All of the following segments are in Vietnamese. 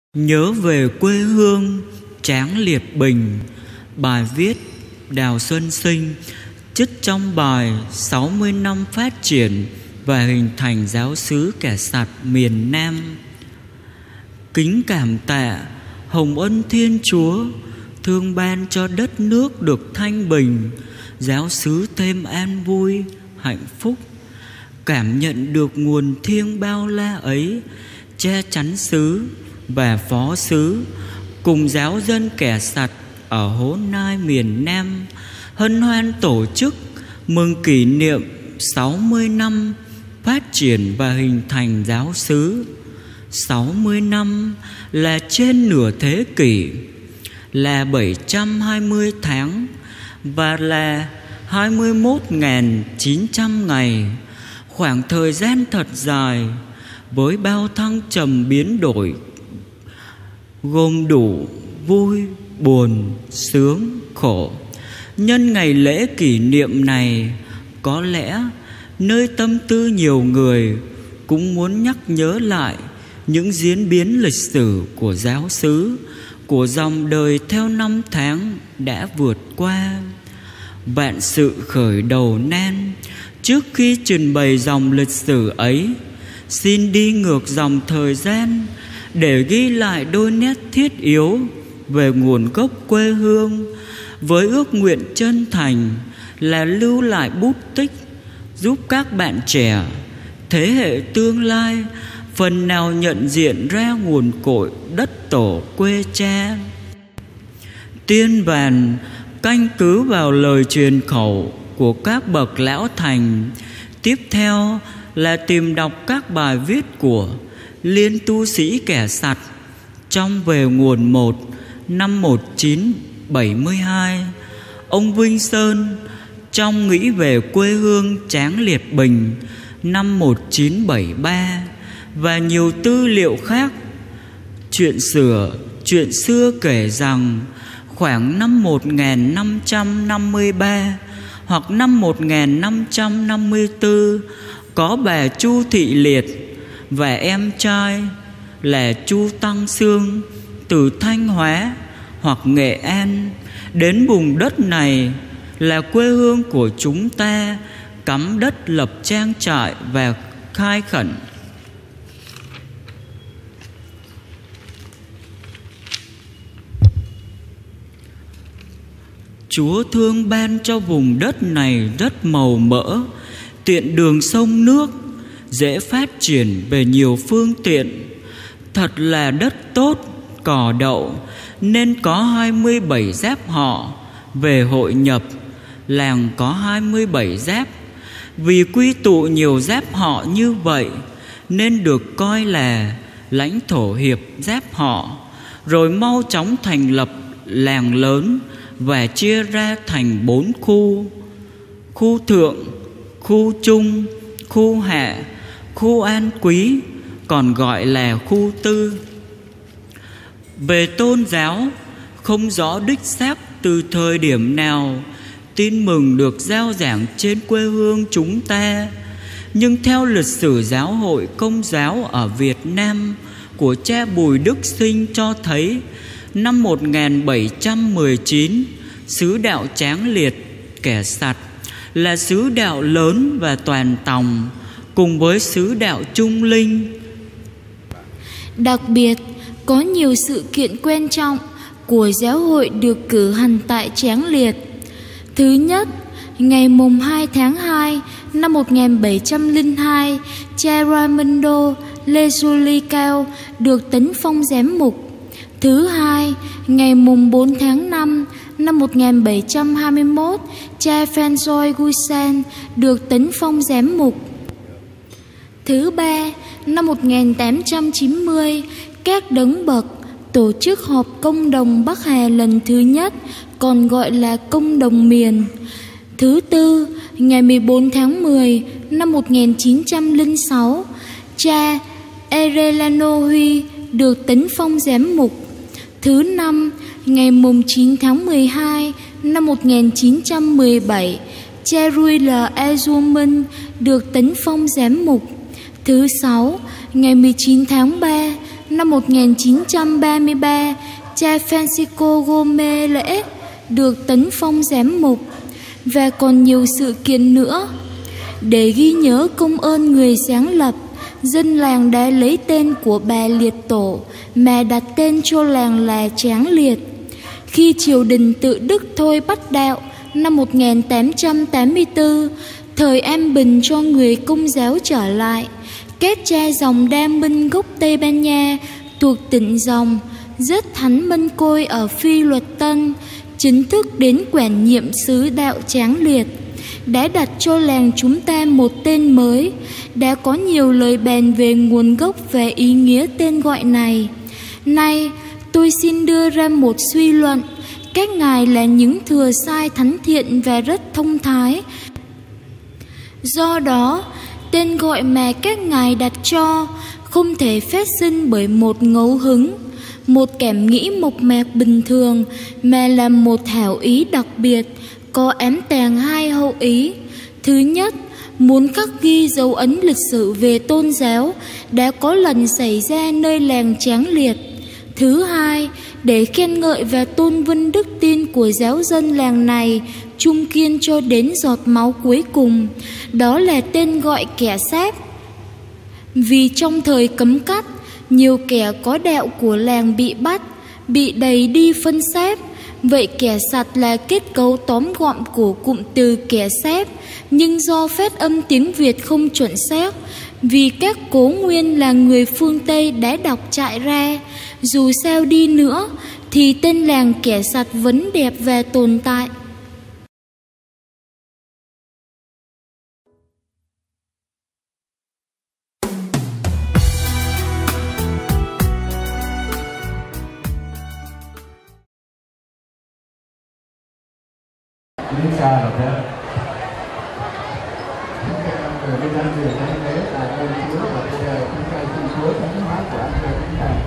Nhớ về quê hương Tráng Liệt Bình. Bài viết Đào Xuân Sinh, trích trong bài 60 năm phát triển và hình thành giáo xứ kẻ sạt miền Nam. Kính cảm tạ hồng ân Thiên Chúa, thương ban cho đất nước được thanh bình, giáo xứ thêm an vui, hạnh phúc. Cảm nhận được nguồn thiêng bao la ấy, che chắn xứ và phó xứ cùng giáo dân kẻ sạt ở Hố Nai miền Nam hân hoan tổ chức mừng kỷ niệm 60 năm phát triển và hình thành giáo xứ. 60 năm là trên nửa thế kỷ, là 720 tháng và là 21.900 ngày. Khoảng thời gian thật dài với bao thăng trầm biến đổi, gồm đủ vui, buồn, sướng, khổ. Nhân ngày lễ kỷ niệm này, có lẽ nơi tâm tư nhiều người cũng muốn nhắc nhớ lại những diễn biến lịch sử của giáo xứ, của dòng đời theo năm tháng đã vượt qua. Vạn sự khởi đầu nan. Trước khi trình bày dòng lịch sử ấy, xin đi ngược dòng thời gian để ghi lại đôi nét thiết yếu về nguồn gốc quê hương, với ước nguyện chân thành là lưu lại bút tích, giúp các bạn trẻ, thế hệ tương lai phần nào nhận diện ra nguồn cội đất tổ quê cha. Tiên vàn căn cứ vào lời truyền khẩu của các bậc lão thành. Tiếp theo là tìm đọc các bài viết của Liên tu sĩ kẻ sạt trong Về nguồn 1 năm 1972, ông Vinh Sơn trong Nghĩ về quê hương Tráng Liệt Bình năm 1973 và nhiều tư liệu khác. Chuyện xưa kể rằng khoảng năm 1553 hoặc năm 1554 có bà Chu Thị Liệt và em trai là Chu Tăng Sương từ Thanh Hóa hoặc Nghệ An đến vùng đất này là quê hương của chúng ta, cắm đất lập trang trại và khai khẩn. Chúa thương ban cho vùng đất này rất màu mỡ, tiện đường sông nước, dễ phát triển về nhiều phương tiện. Thật là đất tốt, cỏ đậu, nên có 27 giáp họ về hội nhập. Làng có 27 giáp. Vì quy tụ nhiều giáp họ như vậy nên được coi là lãnh thổ hiệp giáp họ, rồi mau chóng thành lập làng lớn và chia ra thành 4 khu: khu thượng, khu trung, khu hạ, khu an quý, còn gọi là khu tư. Về tôn giáo, không rõ đích xác từ thời điểm nào tin mừng được rao giảng trên quê hương chúng ta, nhưng theo lịch sử giáo hội Công giáo ở Việt Nam của cha Bùi Đức Sinh cho thấy, năm 1719, xứ đạo Tráng Liệt kẻ sạt là xứ đạo lớn và toàn tòng, cùng với xứ đạo Trung Linh. Đặc biệt, có nhiều sự kiện quan trọng của giáo hội được cử hành tại Tráng Liệt. Thứ nhất, ngày mùng 2 tháng 2 năm 1702, cha Raimundo Lesulicao được tấn phong giám mục. Thứ hai, ngày mùng 4 tháng 5 năm 1721, cha François Guisan được tấn phong giám mục. Thứ ba, năm 1890, các đấng bậc tổ chức họp công đồng Bắc Hà lần thứ nhất, còn gọi là công đồng miền. Thứ tư, ngày 14 tháng 10 năm 1906, cha Erelano Huy được tấn phong giám mục. Thứ năm, ngày mùng 9 tháng 12 năm 1917, cha Rui L. Azumin được tấn phong giám mục. Thứ sáu, ngày 19 tháng 3 năm 1933, cha Francisco Gómez Lễ được tấn phong giám mục, và còn nhiều sự kiện nữa. Để ghi nhớ công ơn người sáng lập, dân làng đã lấy tên của bà Liệt Tổ mà đặt tên cho làng là Tráng Liệt. Khi triều đình tự Đức Thôi bắt đạo năm 1884, thời an bình cho người Công giáo trở lại, các cha dòng Đa Minh gốc Tây Ban Nha thuộc tỉnh dòng rất thánh Mân Côi ở Phi Luật Tân chính thức đến quản nhiệm xứ đạo Tráng Liệt, đã đặt cho làng chúng ta một tên mới. Đã có nhiều lời bàn về nguồn gốc và ý nghĩa tên gọi này. Nay tôi xin đưa ra một suy luận. Các ngài là những thừa sai thánh thiện và rất thông thái. Do đó, tên gọi mà các ngài đặt cho không thể phát sinh bởi một ngẫu hứng, một cảm nghĩ mộc mạc bình thường, mà là một hảo ý đặc biệt, có ám tàng hai hậu ý. Thứ nhất, muốn khắc ghi dấu ấn lịch sử về tôn giáo đã có lần xảy ra nơi làng Tráng Liệt. Thứ hai, để khen ngợi và tôn vinh đức tin của giáo dân làng này trung kiên cho đến giọt máu cuối cùng, đó là tên gọi kẻ sáp. Vì trong thời cấm cắt, nhiều kẻ có đạo của làng bị bắt, bị đày đi phân sáp. Vậy kẻ sạt là kết cấu tóm gọn của cụm từ kẻ sáp, nhưng do phát âm tiếng Việt không chuẩn xác, vì các cố nguyên là người phương Tây đã đọc trại ra. Dù sao đi nữa thì tên làng kẻ sạt vẫn đẹp và tồn tại. Lý ca là thế. Người đi ăn người thánh lễ là ơn Chúa, và bây giờ chúng ta xin Chúa thánh hóa của anh người chúng ta.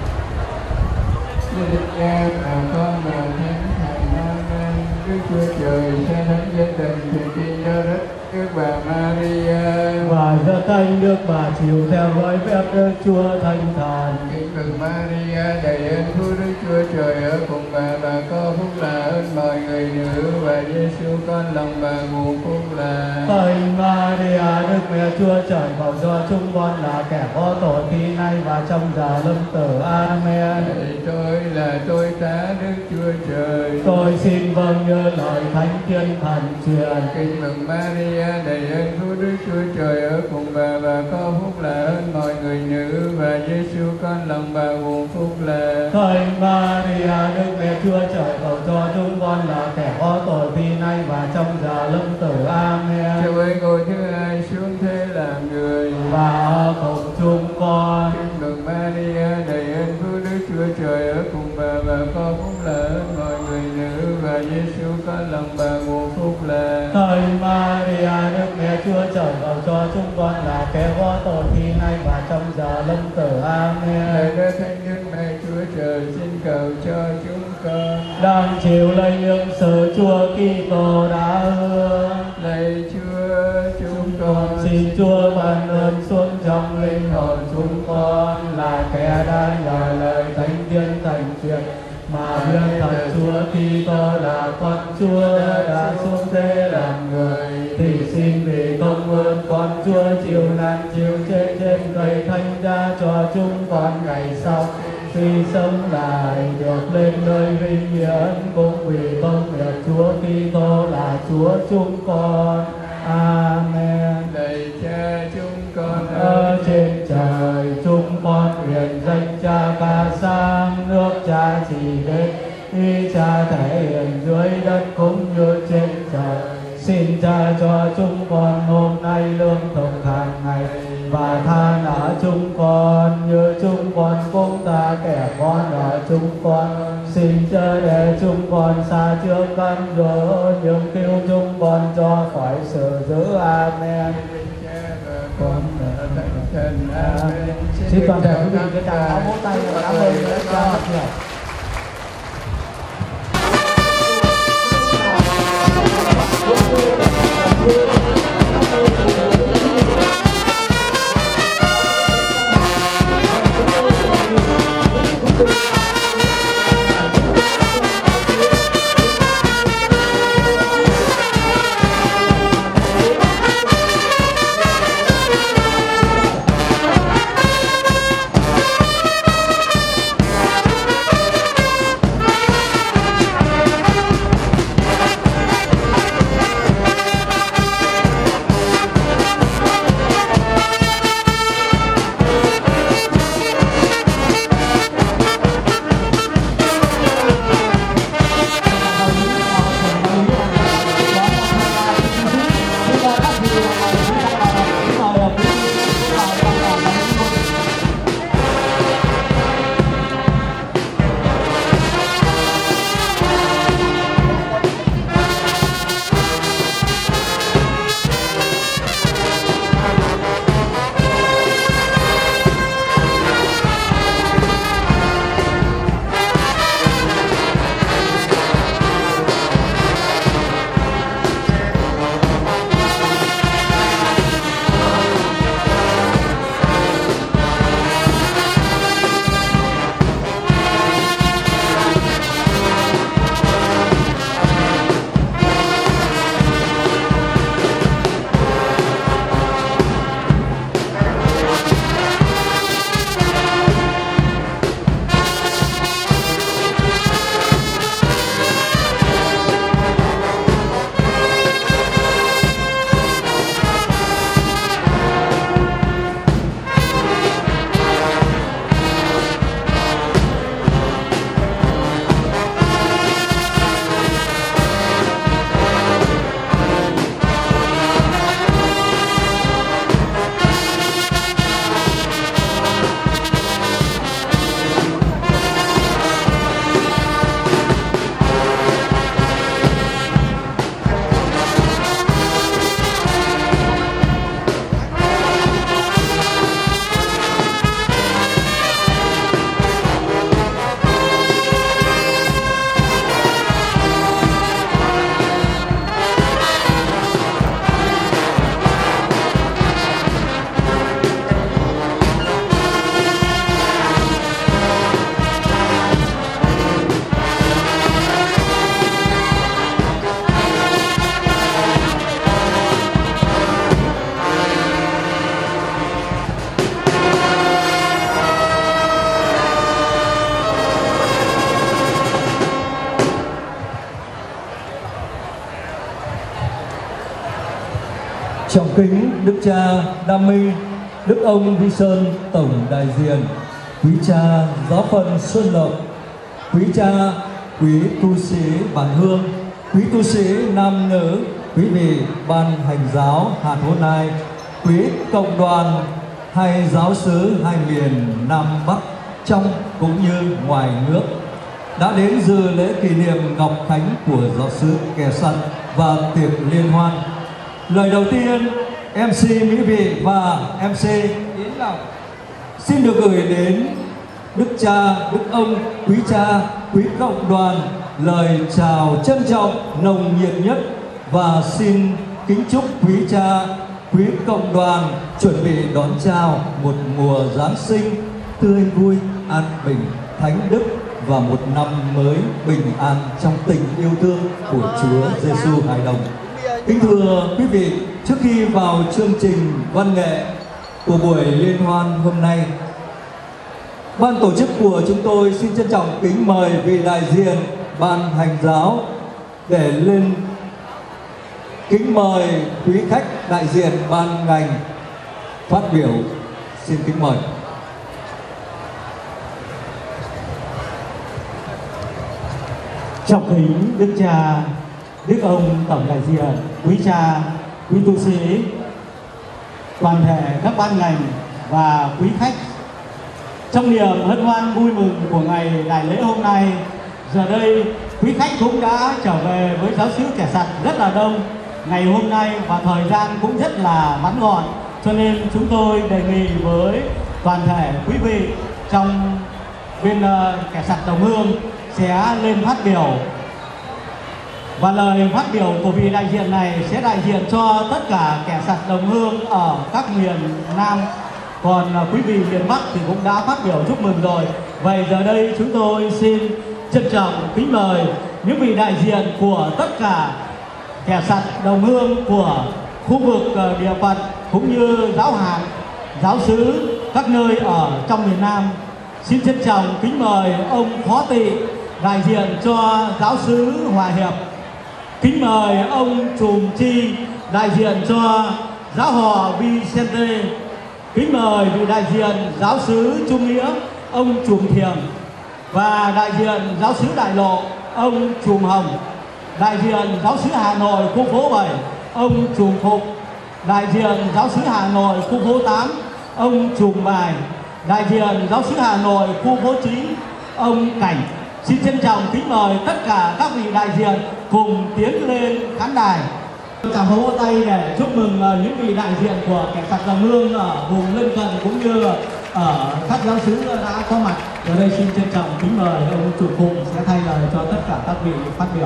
Xin Đức Cha và Con và Thánh Thần. Amen. Đức Chúa Trời sẽ thánh dân tình truyền tin cho đất Đức bà Maria, và giơ tay Đức bà chịu theo với phép Đức Chúa Thánh Thần. kính mừng Maria đầy ơn phúc, Đức Chúa Trời ở cùng bà có phúc là ơn mọi người nữ, và Giêsu con lòng bà ngụ phúc là. Thánh Maria, Đức Mẹ Chúa Trời, cầu cho chúng con là kẻ có tội khi nay và trong giờ lâm tử. Amen. Lạy tôi là tôi tá Đức Chúa Trời. Tôi xin vâng như lời Thánh Thiên Thần truyền. Kính mừng Maria đầy ơn phúc, Đức Chúa Trời ở cùng bà có phúc là ơn mọi người nữ, và Giêsu con lòng bà ngụ phúc là. Thánh Maria, Đức Mẹ Chúa Trời, cầu cho chúng con là kẻ có tội khi nay và trong giờ lâm tử. Amen. Chúa ơi, ngôi thứ hai xuống thế làm người, và cùng chúng con. kính mừng Maria đầy ơn phúc, Đức Chúa Trời ở cùng bà có phúc là ơn mọi người nữ, và Giêsu con lòng bà ngụ phúc là. Thánh Maria, Đức Mẹ Chúa Trời, cầu cho chúng con là kẻ có tội khi nay và trong giờ lâm tử. Amen. Lạy Đức Thánh Nhân Mẹ Chúa Trời, xin cầu cho chúng con đang chịu lây nhiễm sự Chúa Kitô đã hứa. lạy Chúa, chúng con Xin Chúa ban ơn xuống trong linh hồn chúng con là kẻ đã nhờ lời Thánh Thiên Thành truyền mà biết thật Chúa Kitô là con Chúa đã xuống thế làm người, thì xin vì công ơn con Chúa chịu nạn chịu chết trên cây thánh giá cho chúng con ngày sau khi sống lại được lên nơi vinh hiển, cũng vì công việc Chúa Kitô là Chúa chúng con. Amen. lạy Cha chúng con Ở trên trời, chúng con nguyện danh Cha ca sang, nước Cha chỉ đến, ý Cha thể hiện dưới đất cũng như trên trời. Xin Cha cho chúng con hôm nay lương thực hàng ngày, và tha nợ chúng con như chúng con cũng tha kẻ có nợ chúng con. Xin chớ để chúng con xa trước cám dỗ, nhưng cứu chúng con cho khỏi sự dữ. Amen. con Thánh Thần. Amen. Xin toàn thể quý vị cho chàng áo vỗ tay và cảm ơn Đức Cha thật nhiều. Trọng kính Đức Cha Đam Minh, Đức ông Vi Sơn Tổng đại diện, quý cha giáo phận Xuân Lộc, quý cha, quý tu sĩ bản hương, quý tu sĩ nam nữ, quý vị ban hành giáo hạt hôm nay, quý cộng đoàn hay giáo xứ hai miền Nam Bắc trong cũng như ngoài nước đã đến dự lễ kỷ niệm Ngọc Thánh của giáo xứ Kẻ Sặt và tiệc liên hoan. Lời đầu tiên, MC Mỹ Vị và MC Yến Ngọc xin được gửi đến Đức Cha, Đức ông, quý cha, quý cộng đoàn lời chào trân trọng, nồng nhiệt nhất và xin kính chúc quý cha, quý cộng đoàn chuẩn bị đón chào một mùa Giáng sinh tươi vui, an bình, thánh đức và một năm mới bình an trong tình yêu thương của Chúa Giêsu hài đồng. Kính thưa quý vị, trước khi vào chương trình văn nghệ của buổi liên hoan hôm nay, ban tổ chức của chúng tôi xin trân trọng kính mời vị đại diện ban hành giáo để lên. Kính mời quý khách đại diện ban ngành phát biểu. Xin kính mời. Trọng kính Đức Cha, Đức ông Tổng đại diện, quý cha, quý tu sĩ, toàn thể các ban ngành và quý khách. Trong niềm hân hoan vui mừng của ngày đại lễ hôm nay, giờ đây quý khách cũng đã trở về với giáo xứ Kẻ Sặt rất là đông ngày hôm nay và thời gian cũng rất là ngắn gọn, cho nên chúng tôi đề nghị với toàn thể quý vị trong bên Kẻ Sặt Đồng Hương sẽ lên phát biểu. Và lời phát biểu của vị đại diện này sẽ đại diện cho tất cả Kẻ Sặt Đồng Hương ở các miền Nam. Còn quý vị miền Bắc thì cũng đã phát biểu chúc mừng rồi. Vậy giờ đây chúng tôi xin trân trọng kính mời những vị đại diện của tất cả Kẻ Sặt Đồng Hương của khu vực địa phận cũng như giáo hạt, giáo xứ các nơi ở trong miền Nam. Xin trân trọng kính mời ông Phó Tị đại diện cho giáo xứ Hòa Hiệp. Kính mời ông Trùm Chi đại diện cho giáo họ Vicente. Kính mời vị đại diện giáo xứ Trung Nghĩa ông Trùm Thiềm, và đại diện giáo xứ Đại Lộ ông Trùm Hồng, đại diện giáo xứ Hà Nội khu phố 7 ông Trùm Phục, đại diện giáo xứ Hà Nội khu phố 8 ông Trùm Bài, đại diện giáo xứ Hà Nội khu phố 9 ông Cảnh. Xin trân trọng kính mời tất cả các vị đại diện cùng tiến lên khán đài. Chào vỗ tay để chúc mừng những vị đại diện của Kẻ Sặt Đồng Hương ở vùng lân cận cũng như ở các giáo xứ đã có mặt. Ở đây xin trân trọng kính mời ông chủ phụ sẽ thay lời cho tất cả các vị phát biểu.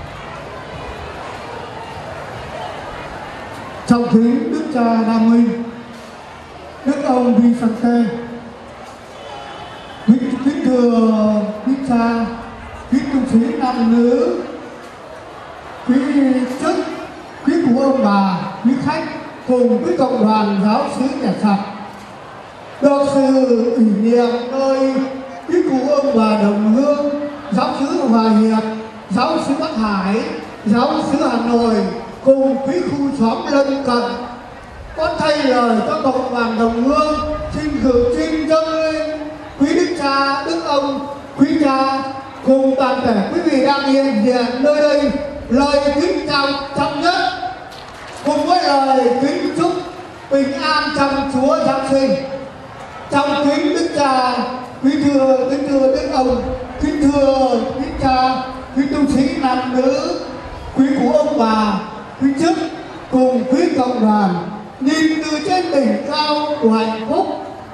Trọng kính Đức Cha Đam Minh, Đức ông Vicente, kính thưa quý cha, quý tu sĩ nam nữ, quý chức, quý cụ ông bà, quý khách cùng quý cộng đoàn giáo xứ Kẻ Sặt. Được sự ủy nhiệm nơi quý cụ ông bà Đồng Hương, giáo xứ Hòa Hiệp, giáo xứ Bắc Hải, giáo xứ Hà Nội cùng quý khu xóm lân cận, có thay lời cho cộng đoàn Đồng Hương xin dâng lên quý Đức Cha, Đức ông, quý cha cùng toàn thể quý vị đang hiện diện nơi đây lời kính chào trọng nhất cùng với lời kính chúc bình an trong Chúa Giáng sinh. Trong kính Đức Cha, kính thưa Đức ông, kính thưa quý cha, quý tu sĩ nam nữ, quý cụ ông bà, quý chức cùng quý cộng đoàn, nhìn từ trên đỉnh cao của hạnh phúc,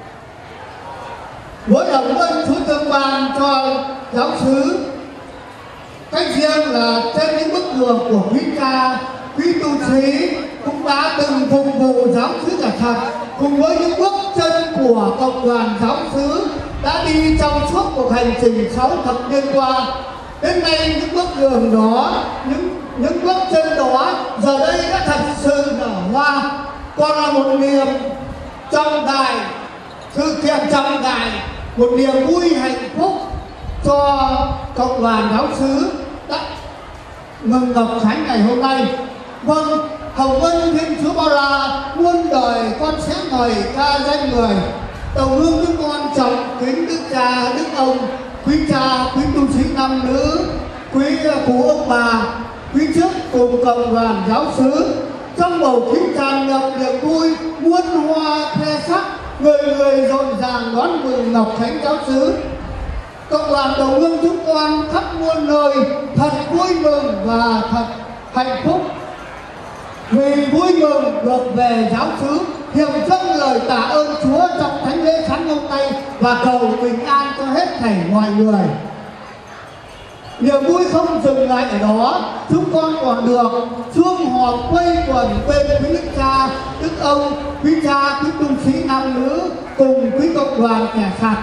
với lòng ơn Chúa thương ban cho giáo xứ. Cách riêng là trên những bức tường của quý cha, quý tu sĩ cũng đã từng phục vụ giáo xứ Kẻ Sặt, cùng với những bước chân của cộng đoàn giáo xứ đã đi trong suốt cuộc hành trình 6 thập niên qua. Đến nay những bước đường đó, những bước chân đó giờ đây đã thật sự nở hoa, còn là một niềm trọng đại, sự kiện trọng đại, một niềm vui hạnh phúc cho cộng đoàn giáo xứ đã mừng Ngọc Thánh ngày hôm nay. Vâng, hồng ân thiên chúa bao la, muôn đời con sẽ ngợi ca danh người. Tàu hương chúng con trọng kính đức cha, đức ông, quý cha, quý tu sĩ nam nữ, quý cụ ông bà, quý chức cùng cộng đoàn giáo xứ. Trong bầu khí tràn ngập niềm vui, muôn hoa khoe sắc, người người rộn ràng đón mừng Ngọc Thánh giáo xứ. Cộng đoàn đồng hương chúng con khắp muôn nơi thật vui mừng và thật hạnh phúc, vì vui mừng được về giáo xứ, hiệp dâng lời tạ ơn Chúa trong thánh lễ sáng hôm nay và cầu bình an cho hết thảy mọi người. Niềm vui không dừng lại ở đó, chúng con còn được sum họp quây quần bên quý đức cha, đức ông, quý cha, quý tu sĩ nam nữ cùng quý cộng đoàn kẻ sạt.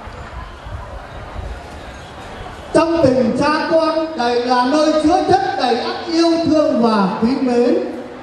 Trong tình cha con đầy là nơi chứa chất đầy ắp yêu thương và quý mến.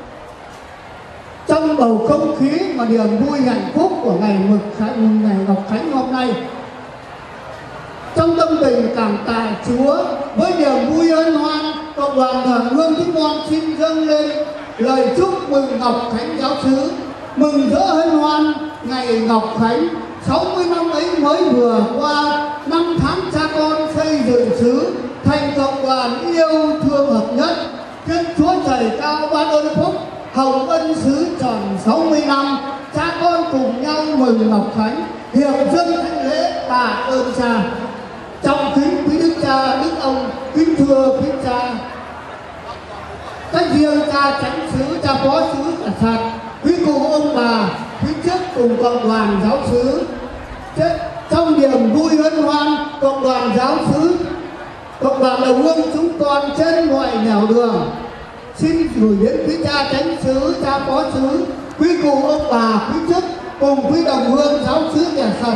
Trong bầu không khí mà niềm vui hạnh phúc của ngày Ngọc Khánh hôm nay, trong tâm tình cảm tạ Chúa, với niềm vui hân hoan, cộng đoàn đồng hương chúng con xin dâng lên lời chúc mừng Ngọc Khánh giáo xứ, mừng rỡ hân hoan ngày Ngọc Khánh. 60 năm ấy mới vừa qua, 5 tháng cha con xây dựng xứ thành cộng đoàn yêu thương hợp nhất. Thiên Chúa trời cao ban ơn phúc, hồng ân xứ tròn 60 năm, cha con cùng nhau mừng Ngọc Khánh, hiệp dâng thánh lễ tạ ơn cha. Trong kính quý đức cha, đức ông, kính thưa quý cha, các riêng cha chánh xứ, cha phó xứ cả sạt, quý cụ ông bà, quý chức cùng cộng đoàn giáo xứ. Trong niềm vui hân hoan, cộng đoàn giáo xứ, cộng đoàn đồng hương chúng con trên mọi nẻo đường xin gửi đến quý cha chánh xứ, cha phó xứ, quý cụ ông bà, quý chức cùng quý đồng hương giáo xứ kẻ sạt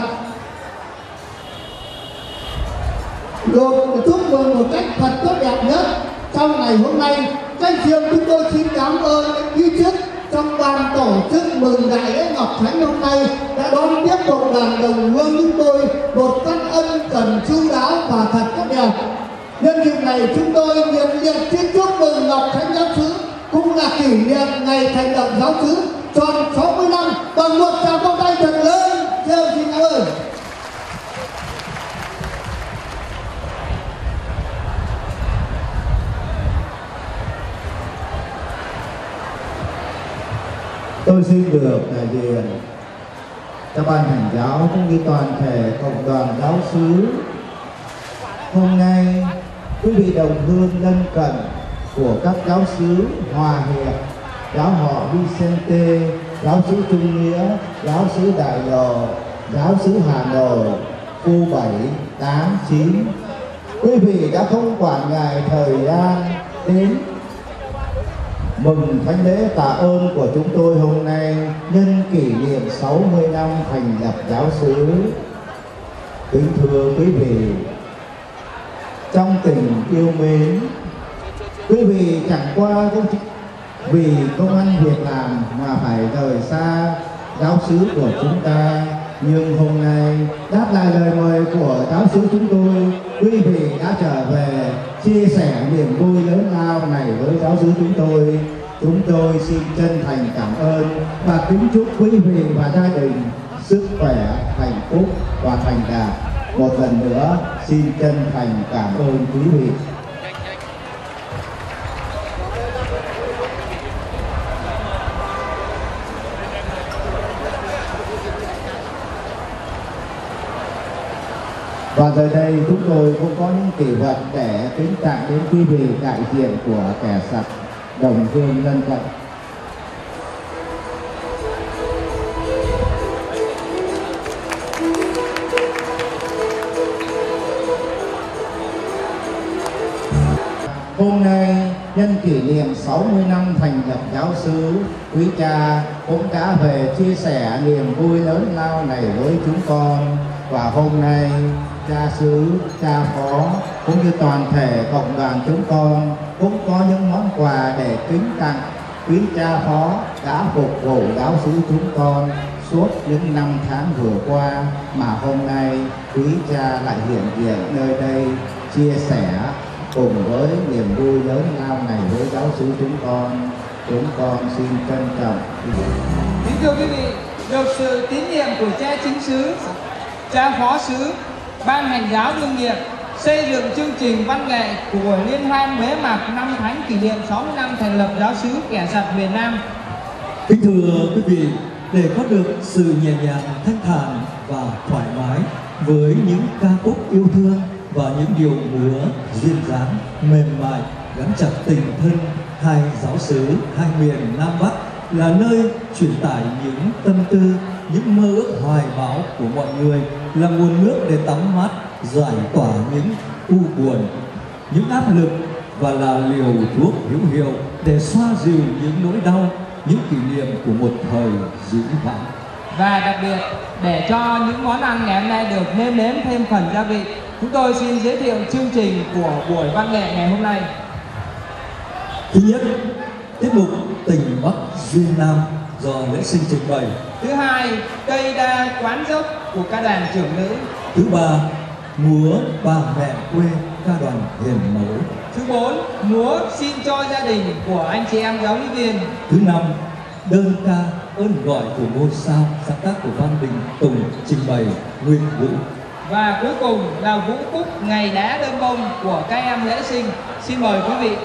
được chúc mừng một cách thật tốt đẹp nhất trong ngày hôm nay. Các riêng chúng tôi xin cảm ơn quý chức trong ban tổ chức mừng đại lễ Ngọc Thánh hôm nay đã đón tiếp cộng đoàn đồng hương chúng tôi một cách ân cần chu đáo và thật tốt đẹp. Nhân dịp này chúng tôi nhiệt liệt xin chúc mừng Ngọc Thánh giáo xứ, cũng là kỷ niệm ngày thành lập giáo xứ tròn 60 năm bằng một tràng vỗ tay thật lớn. Xin cảm ơn. Tôi xin được đại diện cho ban hành giáo cũng như toàn thể cộng đoàn giáo xứ. Hôm nay quý vị đồng hương lân cận của các giáo xứ Hòa Hiệp, giáo họ Vicente, giáo xứ Trung Nghĩa, giáo xứ Đại Lộ, giáo xứ Hà Nội, khu 7, 8, 9, quý vị đã không quản ngại thời gian đến mừng thánh lễ tạ ơn của chúng tôi hôm nay nhân kỷ niệm 60 năm thành lập giáo xứ. Kính thưa quý vị, trong tình yêu mến, quý vị chẳng qua không chỉ vì công ăn việc làm mà phải rời xa giáo xứ của chúng ta, nhưng hôm nay đáp lại lời mời của giáo xứ chúng tôi, quý vị đã trở về chia sẻ niềm vui lớn lao này với giáo xứ chúng tôi. Chúng tôi xin chân thành cảm ơn và kính chúc quý vị và gia đình sức khỏe, hạnh phúc và thành đạt. Một lần nữa xin chân thành cảm ơn quý vị. Và giờ đây chúng tôi cũng có những kỷ vật để kính tặng đến quý vị đại diện của kẻ sạt đồng hương lân cận. Hôm nay nhân kỷ niệm 60 năm thành lập giáo xứ, quý cha cũng đã về chia sẻ niềm vui lớn lao này với chúng con. Và hôm nay cha xứ, cha phó cũng như toàn thể cộng đoàn chúng con cũng có những món quà để kính tặng quý cha phó đã phục vụ giáo xứ chúng con suốt những 5 tháng vừa qua, mà hôm nay quý cha lại hiện diện nơi đây chia sẻ cùng với niềm vui lớn lao này với giáo xứ chúng con. Chúng con xin trân trọng. Kính thưa quý vị, được sự tín nhiệm của cha chính xứ, cha phó xứ, ban hành giáo đương nhiệm xây dựng chương trình văn nghệ của liên hoan bế mạc năm Thánh kỷ niệm 60 năm thành lập giáo xứ Kẻ Sặt miền Nam. Kính thưa quý vị, để có được sự nhẹ nhàng, thanh thản và thoải mái với những ca khúc yêu thương và những điệu múa duyên dáng mềm mại gắn chặt tình thân hai giáo xứ, hai miền Nam Bắc, là nơi truyền tải những tâm tư, những mơ ước hoài bão của mọi người, là nguồn nước để tắm mát, giải tỏa những u buồn, những áp lực, và là liều thuốc hữu hiệu để xoa dịu những nỗi đau, những kỷ niệm của một thời dĩ vãng. Và đặc biệt, để cho những món ăn ngày hôm nay được nêm nếm thêm phần gia vị, chúng tôi xin giới thiệu chương trình của buổi văn nghệ ngày hôm nay. Thứ nhất, tiết mục Tình Bắc Duyên Nam do lễ sinh trình bày. Thứ hai, Cây Đa Quán Dốc của ca đoàn Trưởng Nữ. Thứ ba, múa Bà Mẹ Quê ca đoàn Hiền Mẫu. Thứ bốn, múa Xin Cho Gia Đình của anh chị em giáo lý viên. Thứ năm, đơn ca Ơn Gọi của Ngôi Sao, sáng tác của Văn Đình Tùng, trình bày Nguyên Vũ. Và cuối cùng là Vũ Cúc Ngày Đá Đơn Bông của các em lễ sinh. Xin mời quý vị.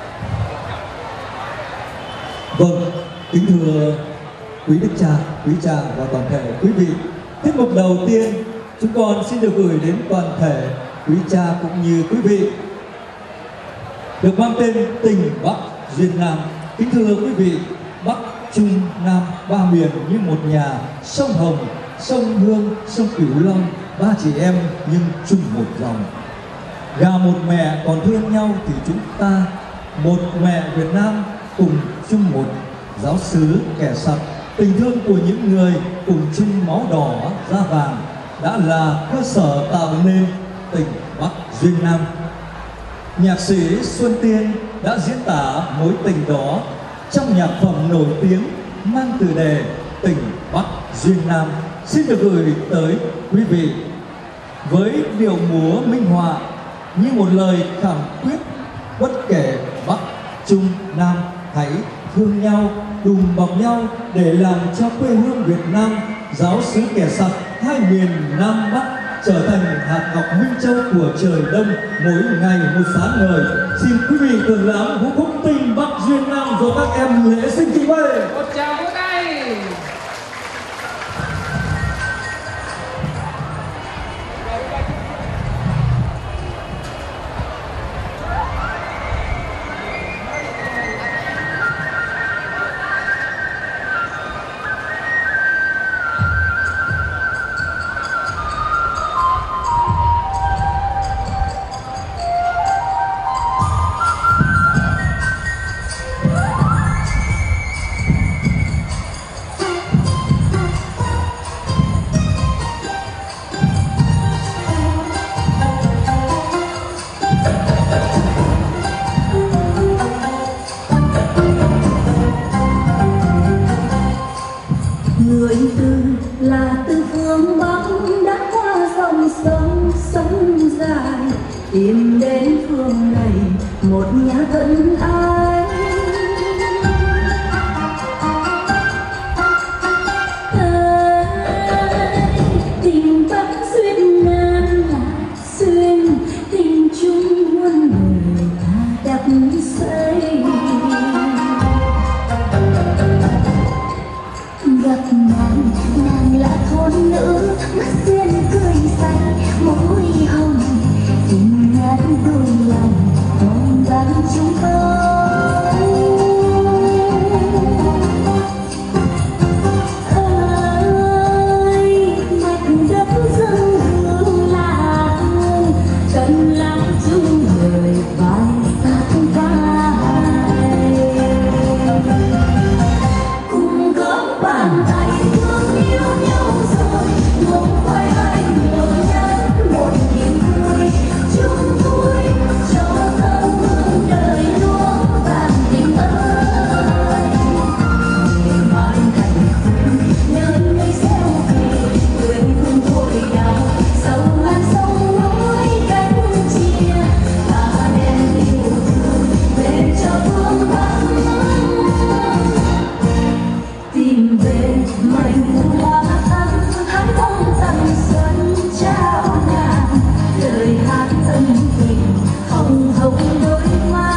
Vâng, kính thưa quý đức cha và toàn thể quý vị, tiết mục đầu tiên chúng con xin được gửi đến toàn thể quý cha cũng như quý vị được mang tên Tình Bắc Duyên Nam. Kính thưa quý vị, Bắc Trung Nam ba miền như một nhà, sông Hồng, sông Hương, sông Cửu Long, ba chị em nhưng chung một dòng. Gà một mẹ còn thương nhau thì chúng ta một mẹ Việt Nam cùng chung một giáo xứ Kẻ Sặt. Tình thương của những người cùng chung máu đỏ da vàng đã là cơ sở tạo nên Tình Bắc Duyên Nam. Nhạc sĩ Xuân Tiên đã diễn tả mối tình đó trong nhạc phẩm nổi tiếng mang tựa đề Tình Bắc Duyên Nam, xin được gửi tới quý vị với điệu múa minh họa như một lời khẳng quyết: bất kể Bắc Trung Nam hãy thương nhau, đùm bọc nhau để làm cho quê hương Việt Nam, giáo xứ Kẻ Sặt, hai miền Nam Bắc trở thành hạt ngọc minh châu của trời Đông, mỗi ngày một sáng ngời. Xin quý vị thưởng lãm vũ khúc Tình Bắc Duyên Nam do các em lễ sinh trình bày. Một tràng vỗ tay. Người từ là từ phương Bắc đã qua dòng sông dài, tìm đến phương này một nhà thân ai. Tình Bắc Duyên Nam là xuyên, tình chung muôn người ta đắp xây. Gặp nàng là thôn nữ, mắt duyên cười xanh, môi hồng tình ngát đôi lòng mong vang chúng tôi. Ơi mạch đất dâng hương là hương, cần lắm chung người vai sát vai. Cùng có bàn tay thương yêu nhau rồi, không phải ai nhiều nhất một niềm vui chung vui cho thơm hương đời luôn. lời hát ân tình hồng hồng đôi má.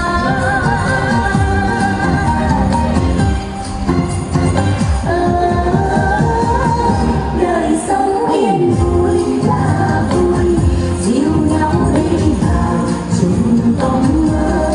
Đời sống yên vui là vui, dìu nhau đi vào chung bóng mơ.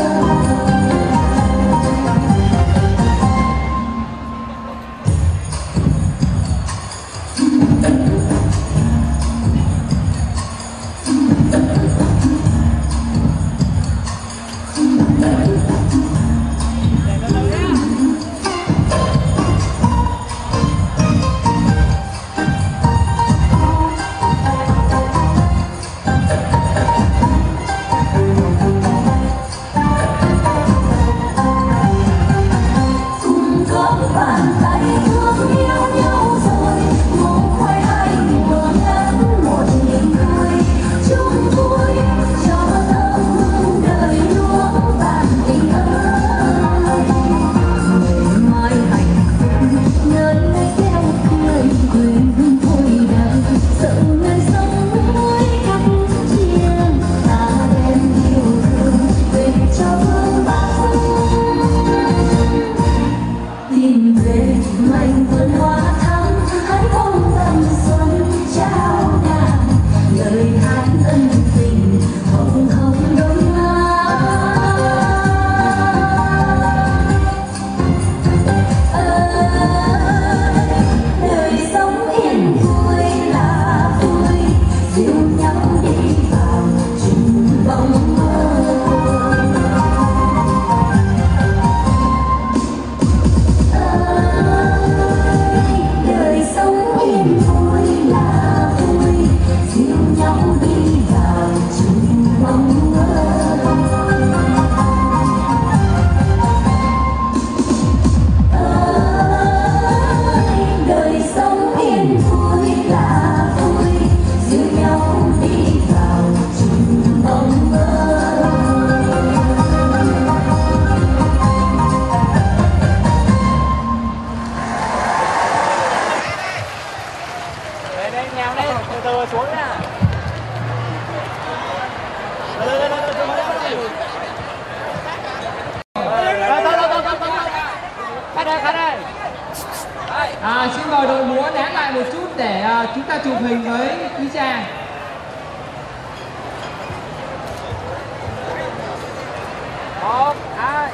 Xin mời đội múa nén lại một chút để chúng ta chụp hình với quý cha. Một, hai.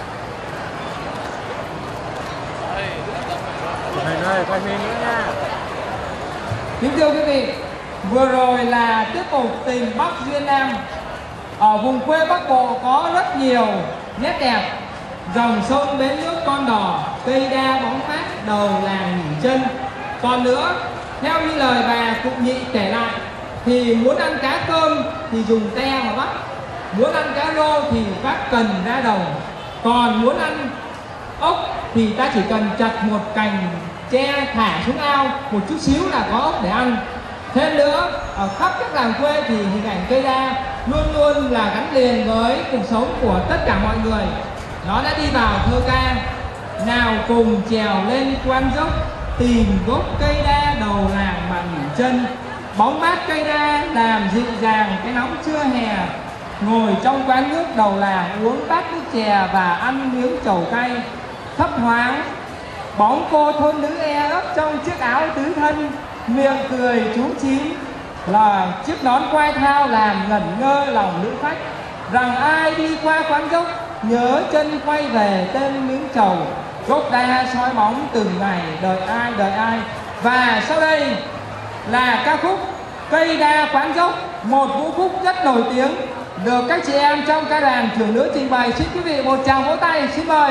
Quay phim nữa nha. Kính thưa quý vị, vừa rồi là tiết mục Tình Bắc Duyên Nam. Ở vùng quê Bắc Bộ có rất nhiều nét đẹp. Dòng sông bến nước Con Đò, cây đa bóng mát, đầu làng nghỉ chân. Còn nữa, theo như lời bà Cụ Nhị kể lại, thì muốn ăn cá cơm thì dùng te mà bắt, muốn ăn cá rô thì vác cần ra đồng, còn muốn ăn ốc thì ta chỉ cần chặt một cành tre thả xuống ao một chút xíu là có ốc để ăn. Thêm nữa, ở khắp các làng quê thì hình ảnh cây đa luôn luôn là gắn liền với cuộc sống của tất cả mọi người. Nó đã đi vào thơ ca: nào cùng trèo lên quan dốc, tìm gốc cây đa đầu làng mà nghỉ chân. Bóng mát cây đa làm dịu dàng cái nóng trưa hè, ngồi trong quán nước đầu làng uống bát nước chè và ăn miếng trầu cay. Thấp thoáng bóng cô thôn nữ e ấp trong chiếc áo tứ thân, miệng cười chú chín, là chiếc nón quai thao làm ngẩn ngơ lòng nữ khách, rằng ai đi qua quán dốc nhớ chân quay về tên miếng trầu. Gốc đa soi bóng từng ngày, đợi ai đợi ai. Và sau đây là ca khúc Cây Đa Quán Dốc, một vũ khúc rất nổi tiếng được các chị em trong ca đoàn trưởng nữ trình bày. Xin quý vị một tràng vỗ tay, xin mời.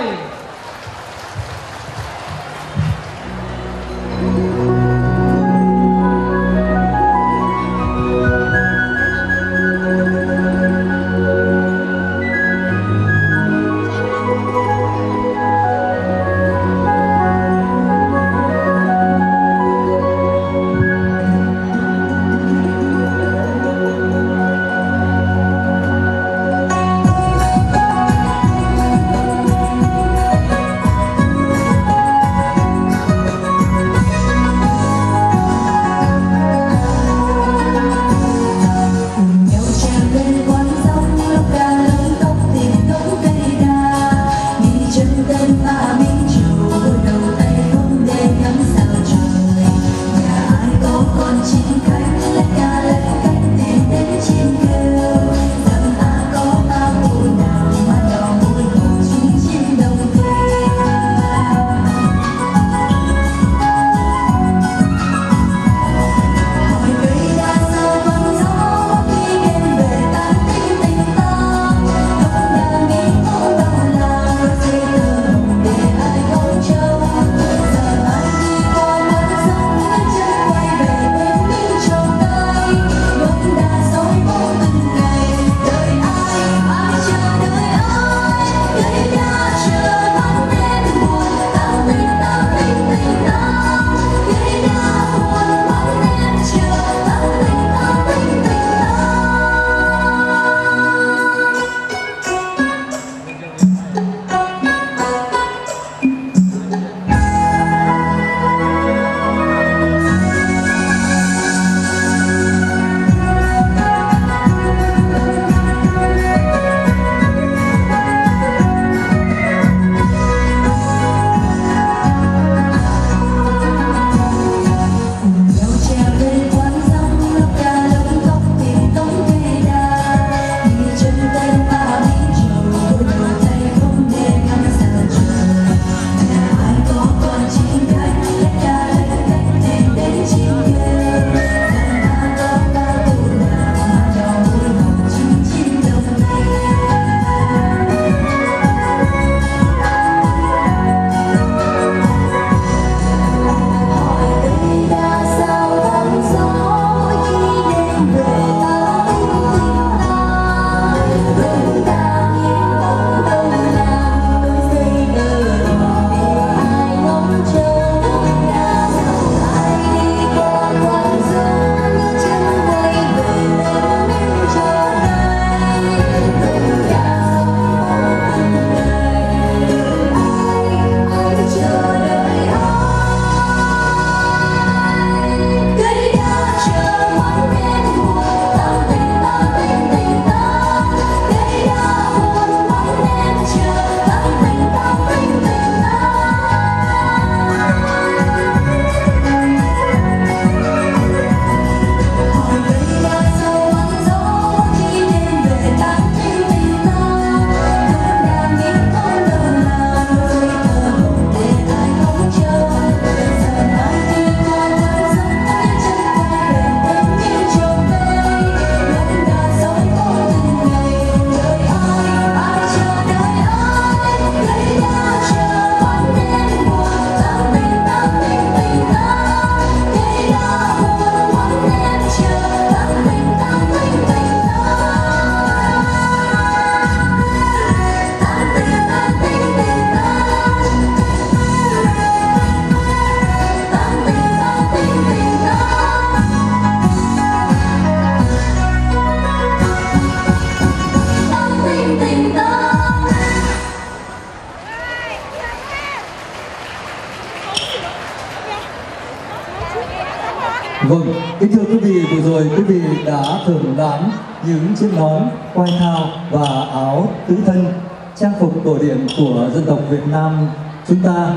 Vâng, kính thưa quý vị, vừa rồi quý vị đã thưởng lãm những chiếc nón, quai thao và áo tứ thân, trang phục cổ điển của dân tộc Việt Nam chúng ta,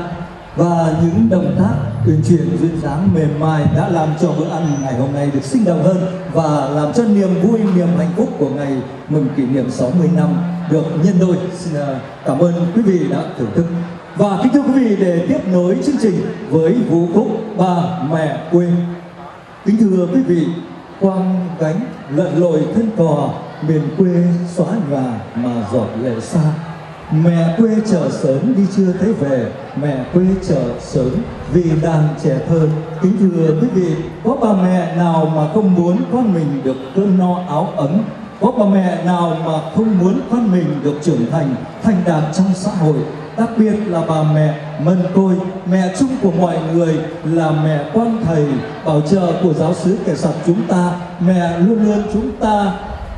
và những động tác uyển chuyển duyên dáng mềm mại đã làm cho bữa ăn ngày hôm nay được sinh động hơn và làm cho niềm vui, niềm hạnh phúc của ngày mừng kỷ niệm 60 năm được nhân đôi. Xin cảm ơn quý vị đã thưởng thức. Và kính thưa quý vị, để tiếp nối chương trình với vũ khúc Bà Mẹ Quê. Kính thưa quý vị, quang gánh lợn lội thân cò, miền quê xóa nhà mà giọt lệ xa. Mẹ quê chờ sớm đi chưa thấy về, mẹ quê chờ sớm vì đàn trẻ thơ. Kính thưa quý vị, có bà mẹ nào mà không muốn con mình được cơm no áo ấm? Có bà mẹ nào mà không muốn con mình được trưởng thành, thành đạt trong xã hội? Đặc biệt là bà mẹ Mân Côi, mẹ chung của mọi người, là mẹ quan thầy, bảo trợ của giáo xứ Kẻ Sặt chúng ta. Mẹ luôn luôn chúng ta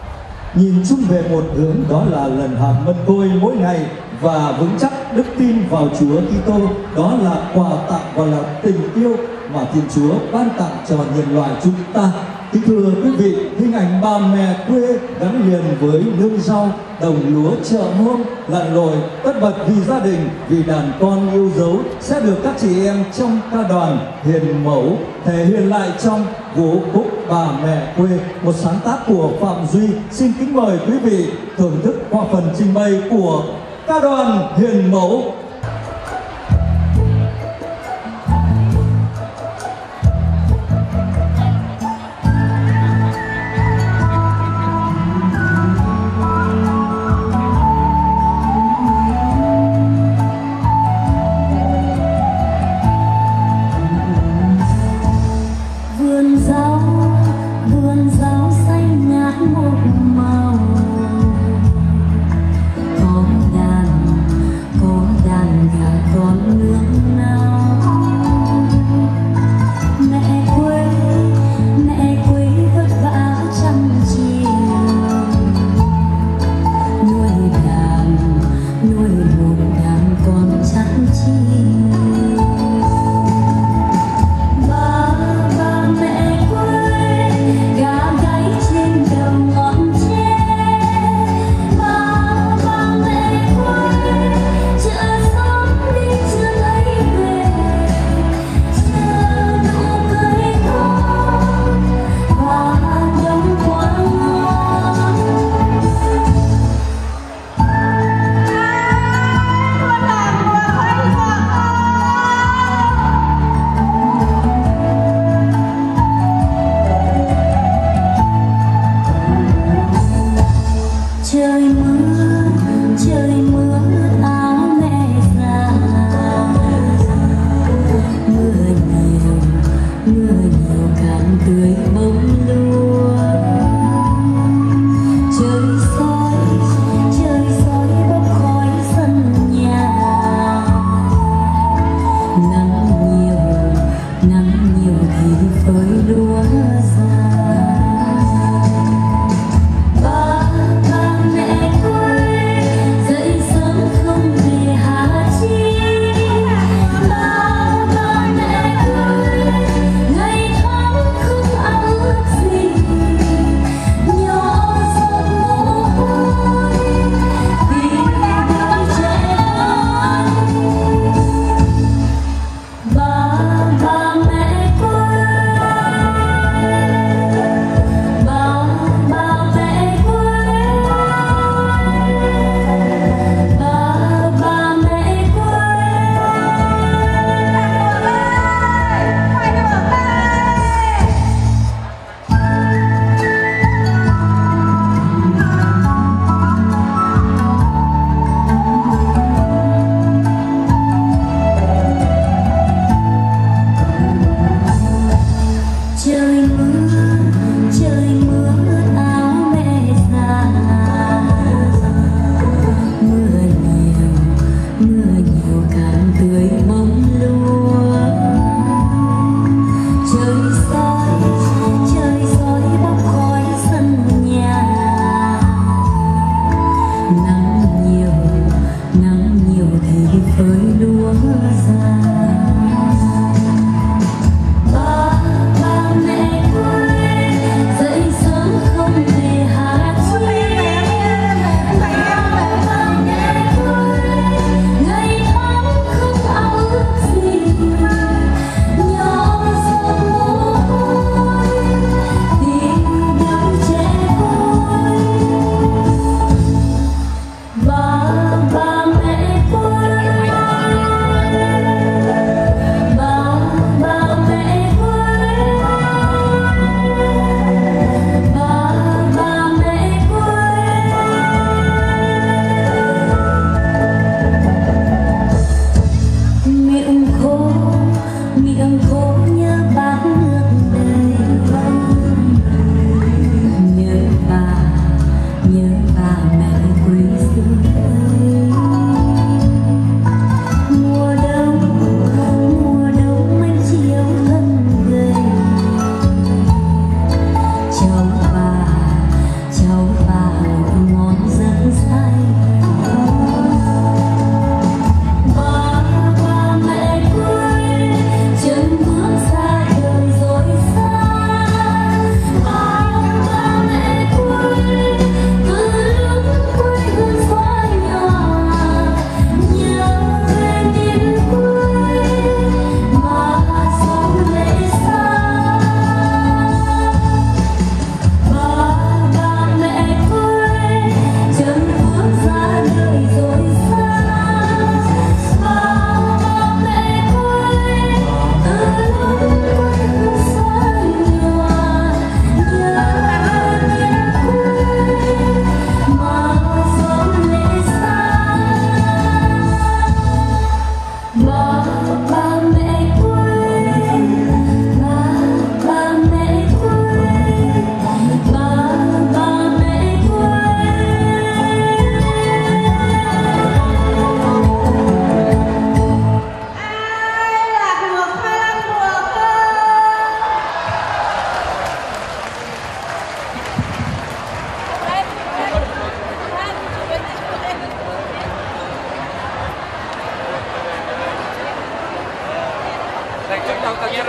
nhìn chung về một hướng, đó là lần hàm Mân Côi mỗi ngày và vững chắc đức tin vào Chúa Kitô. Đó là quà tặng và là tình yêu mà Thiên Chúa ban tặng cho nhân loại chúng ta. Kính thưa quý vị, hình ảnh bà mẹ quê gắn liền với nương rau, đồng lúa, chợ hôm, lặn lội tất bật vì gia đình, vì đàn con yêu dấu sẽ được các chị em trong ca đoàn hiền mẫu thể hiện lại trong vũ khúc Bà Mẹ Quê, một sáng tác của Phạm Duy. Xin kính mời quý vị thưởng thức qua phần trình bày của ca đoàn hiền mẫu. Có đàn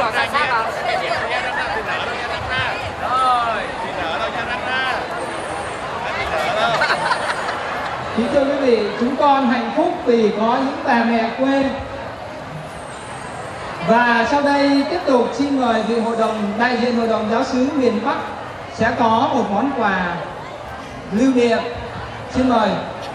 Kính thưa quý vị, chúng con hạnh phúc vì có những bà mẹ quê. Và sau đây tiếp tục xin mời vị đại diện Hội đồng Giáo xứ miền Bắc sẽ có một món quà lưu niệm. Xin mời.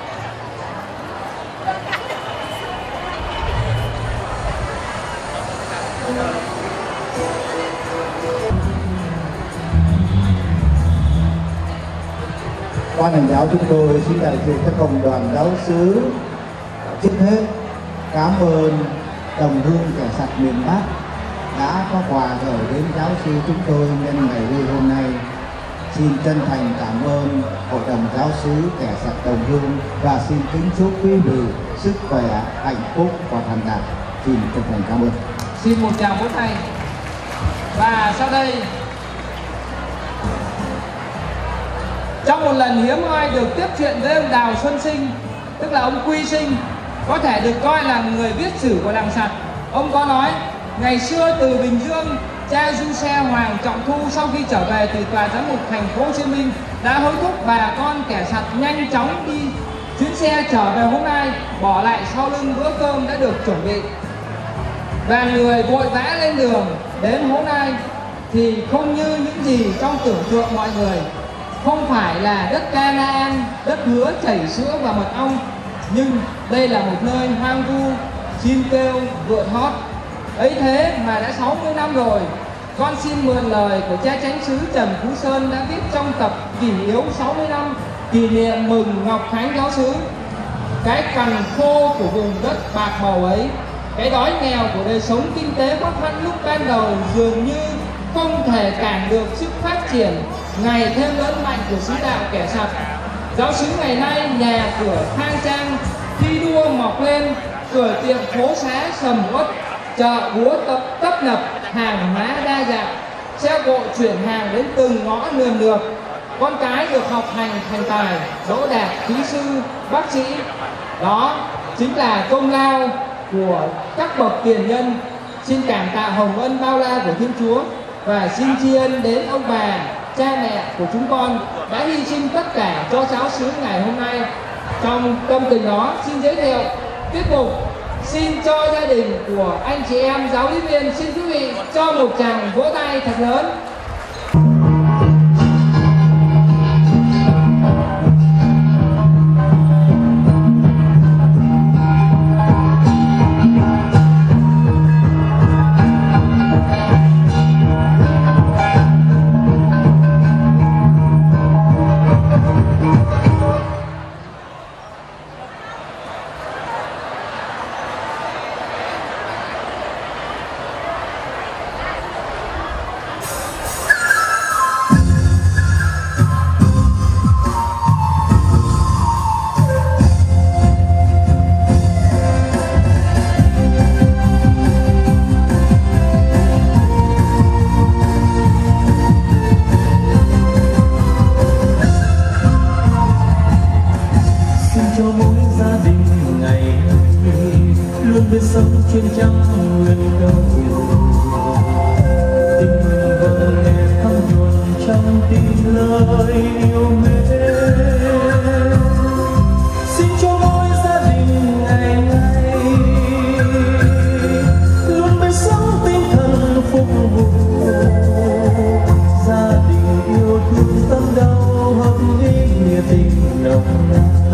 Ban hành giáo chúng tôi xin đại diện cho cộng đoàn giáo xứ trước hết cảm ơn đồng hương kẻ sạch miền Bắc đã có quà gửi đến giáo sư chúng tôi nhân ngày vui hôm nay. Xin chân thành cảm ơn Hội đồng Giáo xứ kẻ sạch đồng hương và xin kính chúc quý vị sức khỏe, hạnh phúc và thành đạt. Xin chân thành cảm ơn. Xin một tràng vỗ tay. Và sau đây, trong một lần hiếm hoi được tiếp chuyện với ông Đào Xuân Sinh, tức là ông Quy Sinh, có thể được coi là người viết sử của làng sạch. Ông có nói, ngày xưa từ Bình Dương, cha du xe Hoàng Trọng Thu sau khi trở về từ tòa giám mục thành phố Hồ Chí Minh đã hối thúc bà con kẻ sạch nhanh chóng đi chuyến xe trở về hôm nay, bỏ lại sau lưng bữa cơm đã được chuẩn bị. Và người vội vã lên đường đến hôm nay thì không như những gì trong tưởng tượng mọi người. Không phải là đất Canaan, đất hứa chảy sữa và mật ong, nhưng đây là một nơi hoang vu, chim kêu, vượn hót. Ấy thế mà đã 60 năm rồi, con xin mượn lời của cha chánh xứ Trần Phú Sơn đã viết trong tập kỷ yếu 60 năm kỷ niệm mừng Ngọc Khánh Giáo xứ. Cái cằn khô của vùng đất bạc màu ấy, cái đói nghèo của đời sống kinh tế khó khăn lúc ban đầu dường như không thể cản được sức phát triển ngày thêm lớn mạnh của sứ đạo kẻ sạch. Giáo xứ ngày nay nhà cửa khang trang, thi đua mọc lên, cửa tiệm phố xá sầm uất, chợ búa tấp nập, hàng hóa đa dạng, xe cộ chuyển hàng đến từng ngõ lườm lượp. Con cái được học hành thành tài, đỗ đạt, kỹ sư, bác sĩ. Đó chính là công lao của các bậc tiền nhân. Xin cảm tạ hồng ân bao la của Thiên Chúa và xin tri ân đến ông bà, cha mẹ của chúng con đã hy sinh tất cả cho giáo xứ ngày hôm nay. Trong tâm tình đó, xin giới thiệu tiếp tục xin cho gia đình của anh chị em giáo lý viên, xin quý vị cho một tràng vỗ tay thật lớn.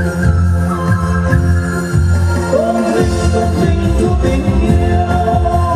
Tình yêu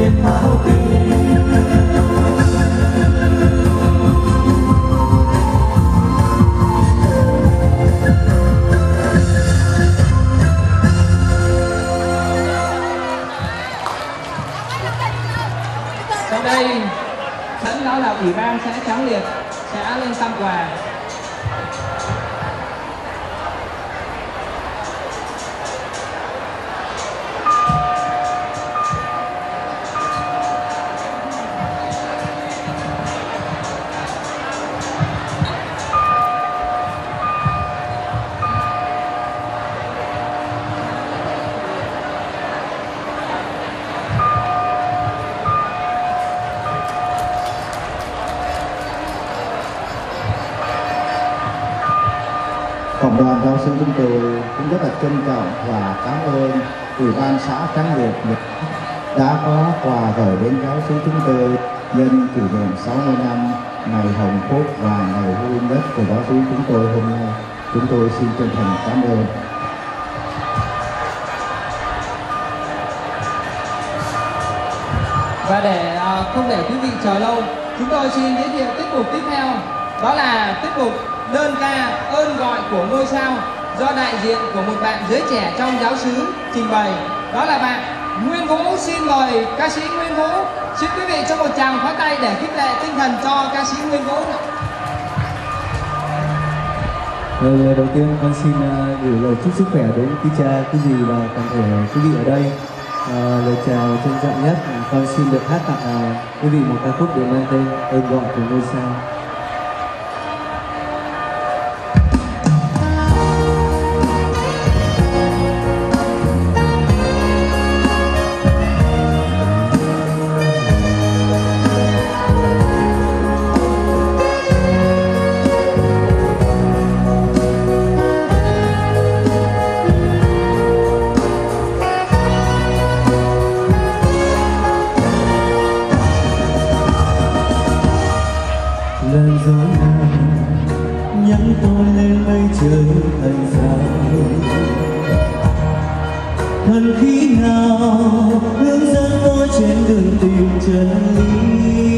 biết tháo kính. Sau đây lãnh đạo ủy ban xã Tráng Liệt sẽ lên tặng quà. Cộng đoàn giáo sư chúng tôi cũng rất là trân trọng và cảm ơn Ủy ban xã Tráng Liệt đã có quà gửi đến giáo sư chúng tôi nhân kỷ niệm 60 năm ngày hồng phúc và ngày vui nhất của giáo sư chúng tôi hôm nay. Chúng tôi xin chân thành cảm ơn. Và để không để quý vị chờ lâu, chúng tôi xin giới thiệu tiết mục tiếp theo. Đó là tiết mục đơn ca Ơn Gọi của Ngôi Sao do đại diện của một bạn giới trẻ trong giáo xứ trình bày. Đó là bạn Nguyên Vũ. Xin mời ca sĩ Nguyên Vũ. Xin quý vị cho một tràng pháo tay để khích lệ tinh thần cho ca sĩ Nguyên Vũ. Lời đầu tiên con xin gửi lời chúc sức khỏe đến quý cha, quý dì và toàn thể quý vị ở đây. Lời chào trân trọng nhất, con xin được hát tặng quý vị một ca khúc được mang tên Ơn Gọi của Ngôi Sao. Lần gió nào nhắn tôi lên mây trời thành sao, thần khí nào hướng dẫn tôi trên đường tìm chân lý.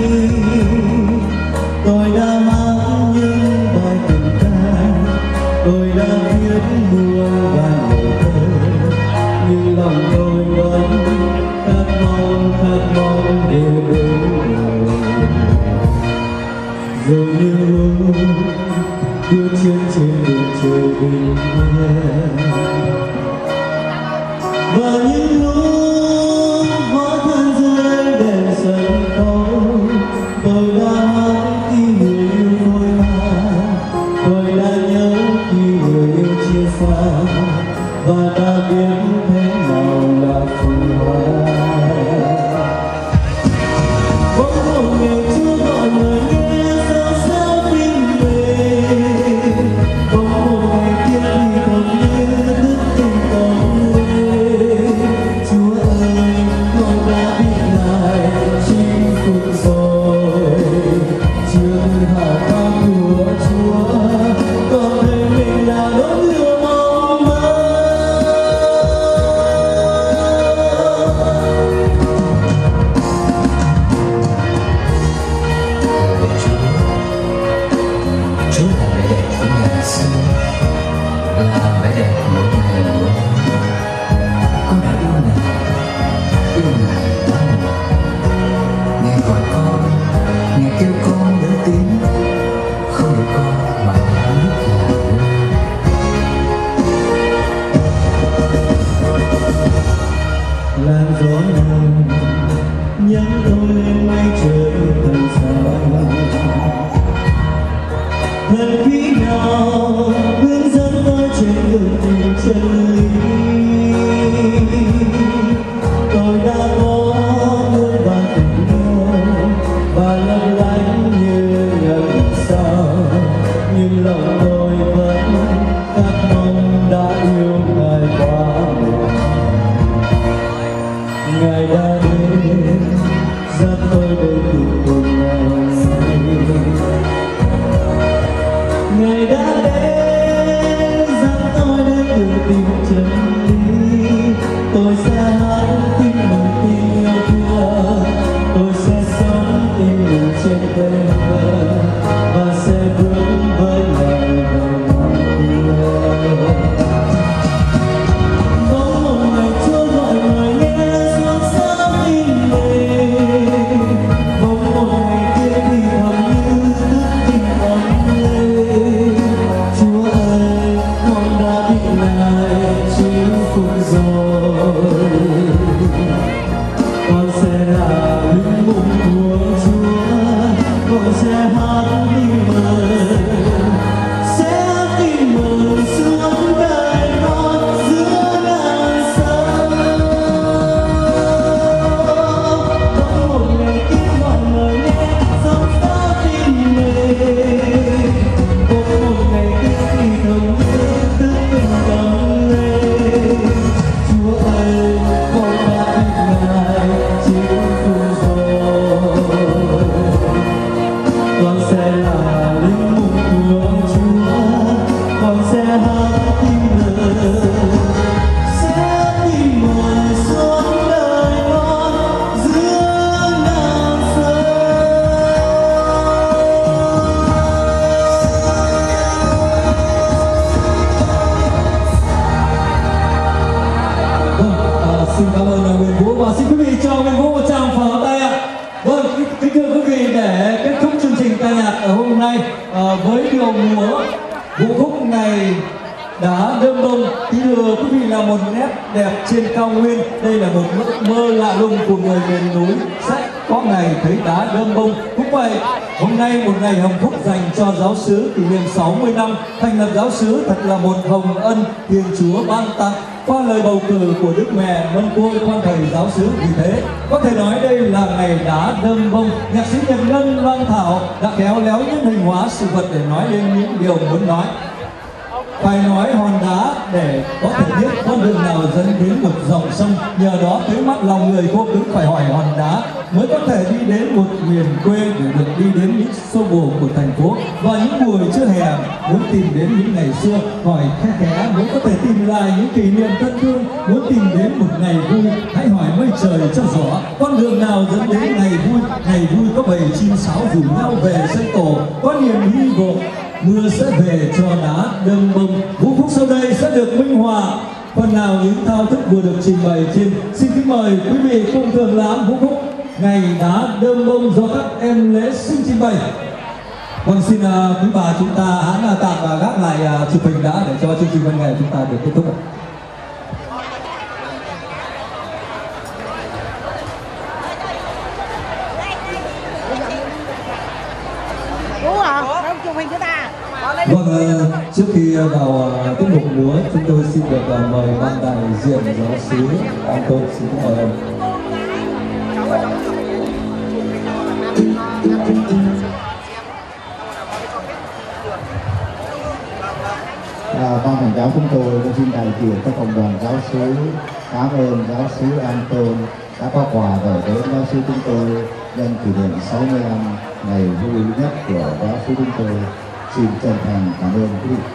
Tôi đã mang những bài tình ca, tôi đã viết muôn vàn lời thơ, nhưng lòng tôi vẫn khát mong điều đến rồi như lúc bước chân trên đường trời bình yên, và những lúc hóa thân rơi đèn sân khấu, tôi đã hát khi người yêu vội vã, tôi đã nhớ khi người yêu chia xa, và đã biết thế nào là phù hoa. Bỗng một ngày chưa gọi người nghe sao sao tim về, bỗng một ngày kia thì không như thức tình còn quê. Chúa ơi, con đã biết Ngài chinh phục rồi, chưa hào quang của Chúa, còn đời mình là đốm lửa mong mơ. Chúa là vẻ đẹp của ngày xưa, là vẻ đẹp của một ngày nữa. Con đã yêu Ngài quá nhiều. Ngài gọi con, Ngài kêu con lớn tiếng, không để con mãi nước lạc lối. Làn gió nào nhắn tôi lên mây trời thành sao, thần khí nào hướng dẫn tôi trên đường tìm chân lý. Tôi đã có muôn vàn tình yêu và lấp lánh như ngân sao, nhưng lòng tôi vẫn khát mong đã yêu Ngài quá nhiều. Ngài đã đến dắt là linh mục của Chúa, con sẽ hát tin mừng, sẽ tin mừng xuống đời con giữa ngàn sông. Có một ngày tiếng gọi mời nghe dòng gió tin mừng, có một ngày tiếng thì thầm tức từng vang lên. Chúa ơi, con đã biết Ngài chịu cùng rồi, con sẽ là linh mục của Chúa, con sẽ hát tin mừng, sẽ tin mừng xuống đời con giữa ngàn sông. Xin cảm ơn Nguyễn Vũ và xin quý vị cho Nguyễn Vũ một tràng pháo tay ạ. Vâng, kính thưa quý vị, để kết thúc chương trình ca nhạc ở hôm nay với điệu múa vũ khúc Ngày Đá Đơm Bông, kính thưa quý vị, là một nét đẹp trên cao nguyên. Đây là một ước mơ lạ lùng của người miền núi, sách có ngày thấy đá đơm bông. Cũng vậy, hôm nay một ngày hồng phúc dành cho giáo xứ, kỷ niệm 60 năm thành lập giáo xứ, thật là một hồng ân Thiên Chúa ban tặng qua lời bầu cử của Đức Mẹ Mân Côi quan thầy giáo xứ. Vì thế có thể nói đây là ngày đá đơm bông. Nhạc sĩ Nhật Ngân, Loan Thảo đã khéo léo nhân hình hóa sự vật để nói lên những điều muốn nói. Phải nói hòn đá để có thể biết con đường nào dẫn đến một dòng sông. Nhờ đó tới mắt lòng người khô cứng phải hỏi hòn đá mới có thể đi đến một miền quê để được đi đến những xô bồ của thành phố. Và những buổi trưa hè muốn tìm đến những ngày xưa, hỏi khe khẽ mới có thể tìm lại những kỷ niệm thân thương. Muốn tìm đến một ngày vui, hãy hỏi mây trời cho rõ con đường nào dẫn đến ngày vui. Ngày vui có bầy chim sáo rủ nhau về xây tổ, có niềm hy vọng mưa sẽ về cho đá đơm bông. Vũ khúc sau đây sẽ được minh họa phần nào những thao thức vừa được trình bày trên. Xin kính mời quý vị cùng thưởng lãm vũ khúc Ngày Đá Đơm Bông do các em lễ sinh trình bày. Vâng, xin quý bà chúng ta hãy tạm và gác lại chụp hình đã để cho chương trình văn nghệ chúng ta được kết thúc. Vâng, trước khi vào tiết mục múa, chúng tôi xin được mời ban đại diện giáo xứ Anton, xin mời ông. Ban hành giáo chúng tôi cũng xin đại diện các cộng đoàn giáo xứ cảm ơn giáo xứ Anton đã có quà gửi đến giáo xứ chúng tôi nhân kỷ niệm 60 năm ngày vui nhất của giáo xứ chúng tôi. Xin chân thành cảm ơn quý vị.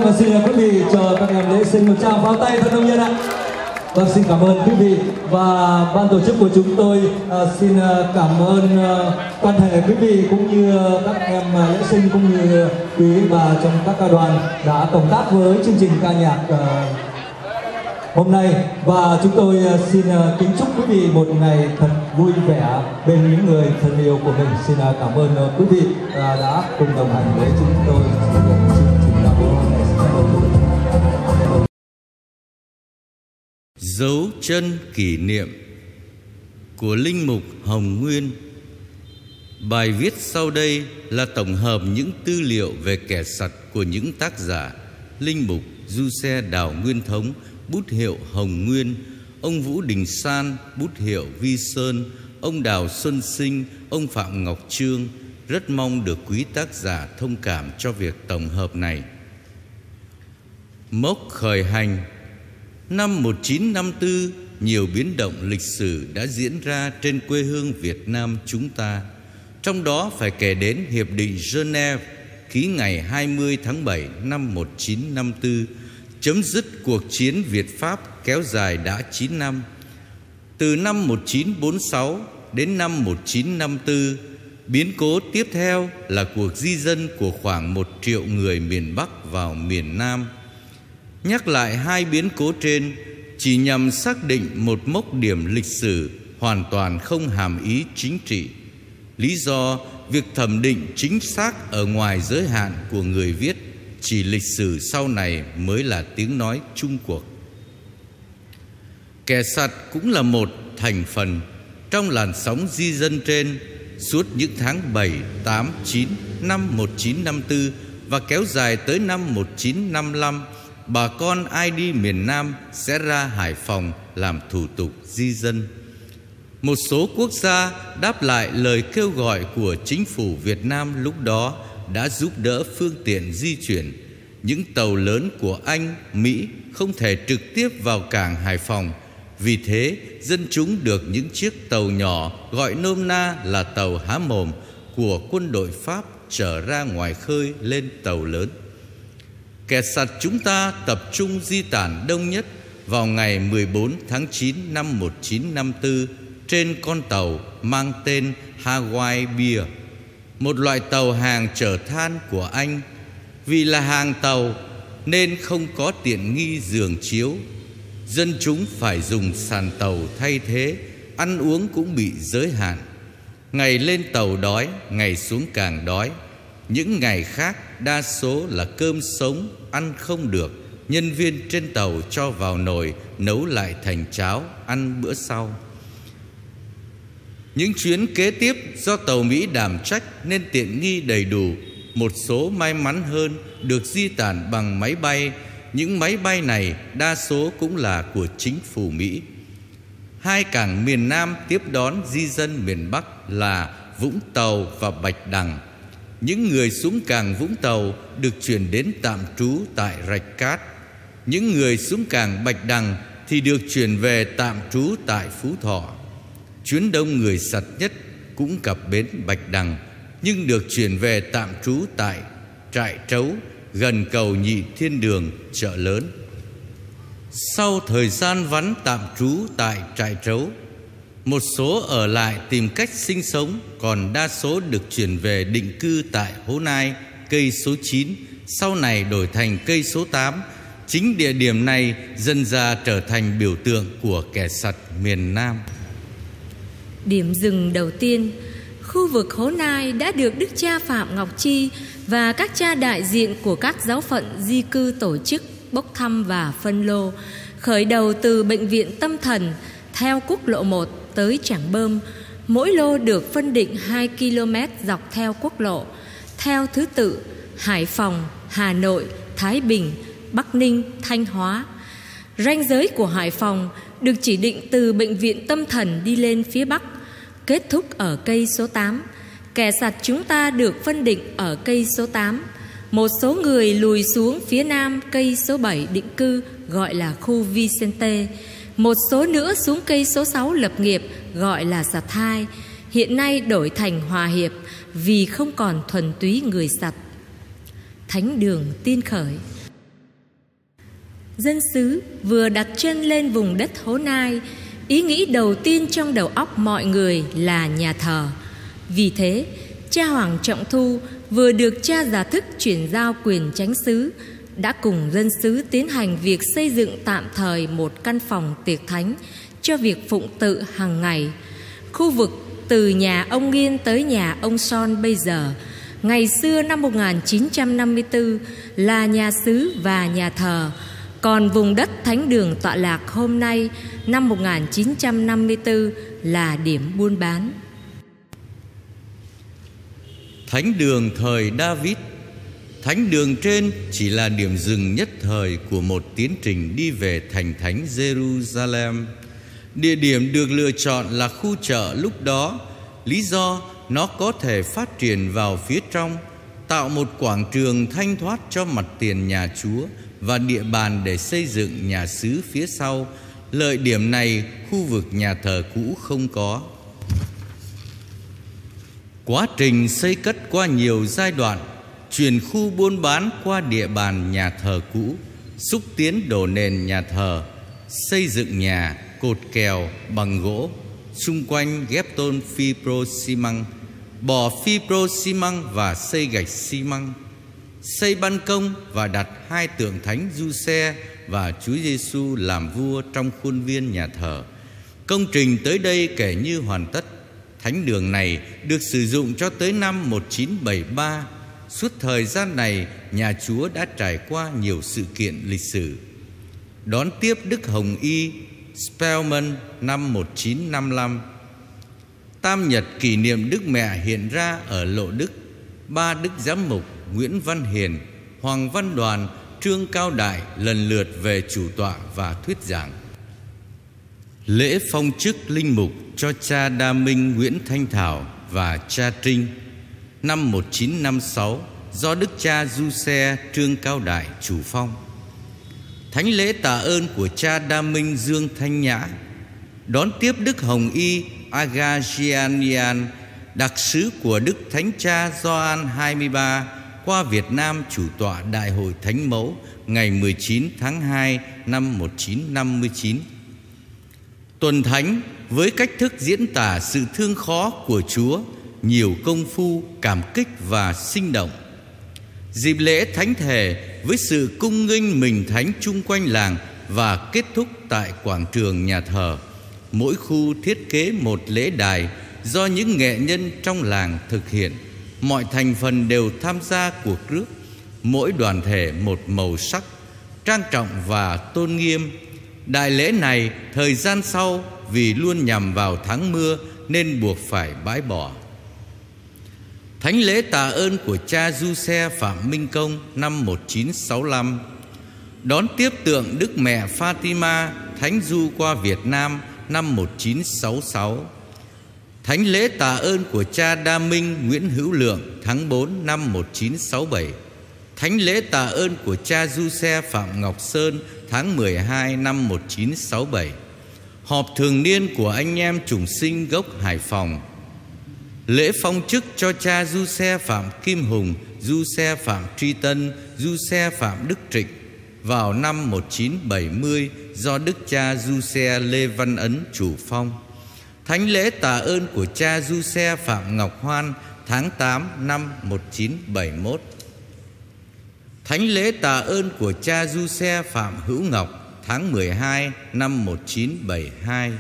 và xin quý vị cho các em lễ sinh một tràng pháo tay thật đông nhiệt ạ. Vâng, xin cảm ơn quý vị và ban tổ chức của chúng tôi xin cảm ơn toàn thể quý vị cũng như các em lễ sinh cũng như quý bà trong các ca đoàn đã cộng tác với chương trình ca nhạc hôm nay, và chúng tôi xin kính chúc quý vị một ngày thật vui vẻ bên những người thân yêu của mình. Xin cảm ơn quý vị đã cùng đồng hành với chúng tôi trong chương trình đạo hôm nay. Dấu chân kỷ niệm của Linh mục Hồng Nguyên. Bài viết sau đây là tổng hợp những tư liệu về kẻ sặt của những tác giả Linh mục Du Xe Đào Nguyên Thống, bút hiệu Hồng Nguyên, ông Vũ Đình San, bút hiệu Vi Sơn, ông Đào Xuân Sinh, ông Phạm Ngọc Trương. Rất mong được quý tác giả thông cảm cho việc tổng hợp này. Mốc khởi hành. Năm 1954, nhiều biến động lịch sử đã diễn ra trên quê hương Việt Nam chúng ta. Trong đó phải kể đến Hiệp định Geneva ký ngày 20 tháng 7 năm 1954, chấm dứt cuộc chiến Việt-Pháp kéo dài đã 9 năm. Từ năm 1946 đến năm 1954, biến cố tiếp theo là cuộc di dân của khoảng 1 triệu người miền Bắc vào miền Nam. Nhắc lại hai biến cố trên chỉ nhằm xác định một mốc điểm lịch sử hoàn toàn không hàm ý chính trị. Lý do việc thẩm định chính xác ở ngoài giới hạn của người viết, chỉ lịch sử sau này mới là tiếng nói chung cuộc. Kẻ sặt cũng là một thành phần trong làn sóng di dân trên. Suốt những tháng 7, 8, 9 năm 1954 và kéo dài tới năm 1955, bà con ai đi miền Nam sẽ ra Hải Phòng làm thủ tục di dân. Một số quốc gia đáp lại lời kêu gọi của chính phủ Việt Nam lúc đó đã giúp đỡ phương tiện di chuyển. Những tàu lớn của Anh, Mỹ không thể trực tiếp vào cảng Hải Phòng. Vì thế, dân chúng được những chiếc tàu nhỏ gọi nôm na là tàu há mồm của quân đội Pháp chở ra ngoài khơi lên tàu lớn. Kẻ sặt chúng ta tập trung di tản đông nhất vào ngày 14 tháng 9 năm 1954 trên con tàu mang tên Hawaii Beer, một loại tàu hàng chở than của Anh. Vì là hàng tàu nên không có tiện nghi giường chiếu, dân chúng phải dùng sàn tàu thay thế, ăn uống cũng bị giới hạn. Ngày lên tàu đói, ngày xuống càng đói. Những ngày khác đa số là cơm sống ăn không được, nhân viên trên tàu cho vào nồi nấu lại thành cháo ăn bữa sau. Những chuyến kế tiếp do tàu Mỹ đảm trách nên tiện nghi đầy đủ. Một số may mắn hơn được di tản bằng máy bay. Những máy bay này đa số cũng là của chính phủ Mỹ. Hai cảng miền Nam tiếp đón di dân miền Bắc là Vũng Tàu và Bạch Đằng. Những người xuống cảng Vũng Tàu được chuyển đến tạm trú tại Rạch Cát. Những người xuống cảng Bạch Đằng thì được chuyển về tạm trú tại Phú Thọ. Chuyến đông người sặt nhất cũng cập bến Bạch Đằng, nhưng được chuyển về tạm trú tại Trại Trấu gần cầu Nhị Thiên Đường, chợ lớn. Sau thời gian vắng tạm trú tại Trại Trấu, một số ở lại tìm cách sinh sống, còn đa số được chuyển về định cư tại Hố Nai, cây số 9, sau này đổi thành cây số 8. Chính địa điểm này dần ra trở thành biểu tượng của kẻ sặt miền Nam. Điểm dừng đầu tiên, khu vực Hố Nai đã được Đức cha Phạm Ngọc Chi và các cha đại diện của các giáo phận di cư tổ chức bốc thăm và phân lô, khởi đầu từ bệnh viện tâm thần theo quốc lộ 1 tới Trảng Bơm. Mỗi lô được phân định 2 km dọc theo quốc lộ, theo thứ tự Hải Phòng, Hà Nội, Thái Bình, Bắc Ninh, Thanh Hóa. Ranh giới của Hải Phòng được chỉ định từ bệnh viện tâm thần đi lên phía Bắc, kết thúc ở cây số 8. Kẻ sặt chúng ta được phân định ở cây số 8. Một số người lùi xuống phía nam cây số 7 định cư gọi là khu Vicente. Một số nữa xuống cây số 6 lập nghiệp gọi là sặt 2. Hiện nay đổi thành Hòa Hiệp vì không còn thuần túy người sặt. Thánh đường Tiên Khởi. Dân xứ vừa đặt chân lên vùng đất Hố Nai, ý nghĩ đầu tiên trong đầu óc mọi người là nhà thờ. Vì thế, cha Hoàng Trọng Thu vừa được cha Giả Thức chuyển giao quyền chánh xứ, đã cùng dân xứ tiến hành việc xây dựng tạm thời một căn phòng tiệc thánh cho việc phụng tự hàng ngày. Khu vực từ nhà ông Nghiên tới nhà ông Son bây giờ, ngày xưa năm 1954 là nhà xứ và nhà thờ, còn vùng đất thánh đường tọa lạc hôm nay năm 1954 là điểm buôn bán. Thánh đường thời David. Thánh đường trên chỉ là điểm dừng nhất thời của một tiến trình đi về thành thánh Jerusalem. Địa điểm được lựa chọn là khu chợ lúc đó, lý do nó có thể phát triển vào phía trong, tạo một quảng trường thanh thoát cho mặt tiền nhà Chúa và địa bàn để xây dựng nhà xứ phía sau. Lợi điểm này khu vực nhà thờ cũ không có. Quá trình xây cất qua nhiều giai đoạn, chuyển khu buôn bán qua địa bàn nhà thờ cũ, xúc tiến đổ nền nhà thờ, xây dựng nhà, cột kèo bằng gỗ, xung quanh ghép tôn fibro xi măng, bỏ fibro xi măng và xây gạch xi măng, xây ban công và đặt hai tượng thánh Giuse và Chúa Giêsu làm vua trong khuôn viên nhà thờ. Công trình tới đây kể như hoàn tất. Thánh đường này được sử dụng cho tới năm 1973. Suốt thời gian này, nhà Chúa đã trải qua nhiều sự kiện lịch sử. Đón tiếp Đức Hồng Y Spellman năm 1955. Tam nhật kỷ niệm Đức Mẹ hiện ra ở Lộ Đức. Ba Đức Giám mục Nguyễn Văn Hiền, Hoàng Văn Đoàn, Trương Cao Đại lần lượt về chủ tọa và thuyết giảng. Lễ phong chức linh mục cho cha Đa Minh Nguyễn Thanh Thảo và cha Trinh năm 1956 do Đức cha Giuse Trương Cao Đại chủ phong. Thánh lễ tạ ơn của cha Đa Minh Dương Thanh Nhã. Đón tiếp Đức Hồng Y Agagianian, đặc sứ của Đức Thánh cha Gioan 23 qua Việt Nam chủ tọa Đại hội Thánh Mẫu ngày 19 tháng 2 năm 1959. Tuần Thánh với cách thức diễn tả sự thương khó của Chúa, nhiều công phu, cảm kích và sinh động. Dịp lễ Thánh Thể với sự cung nghênh mình thánh chung quanh làng và kết thúc tại quảng trường nhà thờ. Mỗi khu thiết kế một lễ đài do những nghệ nhân trong làng thực hiện. Mọi thành phần đều tham gia cuộc rước, mỗi đoàn thể một màu sắc, trang trọng và tôn nghiêm. Đại lễ này thời gian sau vì luôn nhằm vào tháng mưa nên buộc phải bãi bỏ. Thánh lễ tạ ơn của cha Giuse Phạm Minh Công năm 1965. Đón tiếp tượng Đức Mẹ Fatima Thánh Du qua Việt Nam năm 1966. Thánh lễ tạ ơn của cha Đa Minh Nguyễn Hữu Lượng tháng 4 năm 1967. Thánh lễ tạ ơn của cha Giuse Phạm Ngọc Sơn tháng 12 năm 1967. Họp thường niên của anh em chủng sinh gốc Hải Phòng. Lễ phong chức cho cha Giuse Phạm Kim Hùng, Giuse Phạm Tri Tân, Giuse Phạm Đức Trịnh vào năm 1970 do Đức cha Giuse Lê Văn Ấn chủ phong. Thánh lễ tạ ơn của cha Giuse Phạm Ngọc Hoan tháng 8 năm 1971. Thánh lễ tạ ơn của cha Giuse Phạm Hữu Ngọc tháng 12 năm 1972.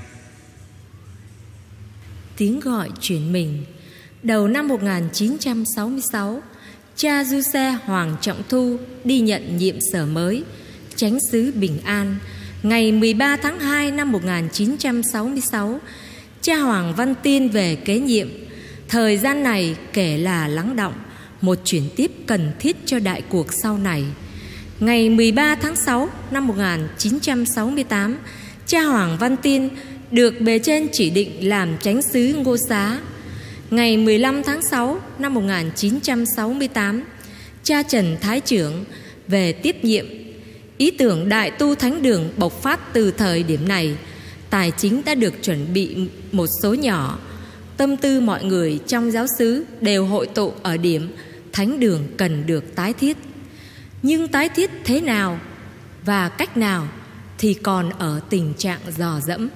Tiếng gọi chuyển mình. Đầu năm 1966, cha Giuse Hoàng Trọng Thu đi nhận nhiệm sở mới, chánh xứ Bình An. Ngày 13 tháng 2 năm 1966, cha Hoàng Văn Tiên về kế nhiệm. Thời gian này kể là lắng đọng, một chuyển tiếp cần thiết cho đại cuộc sau này. Ngày 13 tháng 6 năm 1968, cha Hoàng Văn Tiên được bề trên chỉ định làm chánh xứ Ngô Xá. Ngày 15 tháng 6 năm 1968, cha Trần Thái Trưởng về tiếp nhiệm. Ý tưởng đại tu thánh đường bộc phát từ thời điểm này. Tài chính đã được chuẩn bị một số nhỏ. Tâm tư mọi người trong giáo xứ đều hội tụ ở điểm thánh đường cần được tái thiết. Nhưng tái thiết thế nào? và cách nào thì còn ở tình trạng dò dẫm.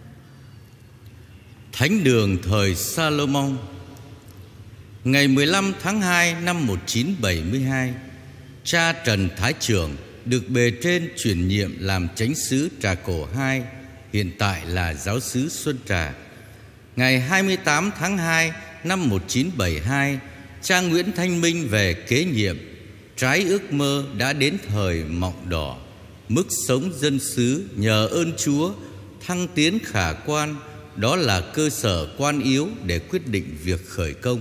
Thánh đường thời Salomon. Ngày 15 tháng 2 năm 1972, cha Trần Thái Trưởng được bề trên chuyển nhiệm làm chánh xứ Trà Cổ II, hiện tại là giáo xứ Xuân Trà. Ngày 28 tháng 2 năm 1972, cha Nguyễn Thanh Minh về kế nhiệm. Trái ước mơ đã đến thời mọng đỏ. Mức sống dân xứ nhờ ơn Chúa thăng tiến khả quan, đó là cơ sở quan yếu để quyết định việc khởi công.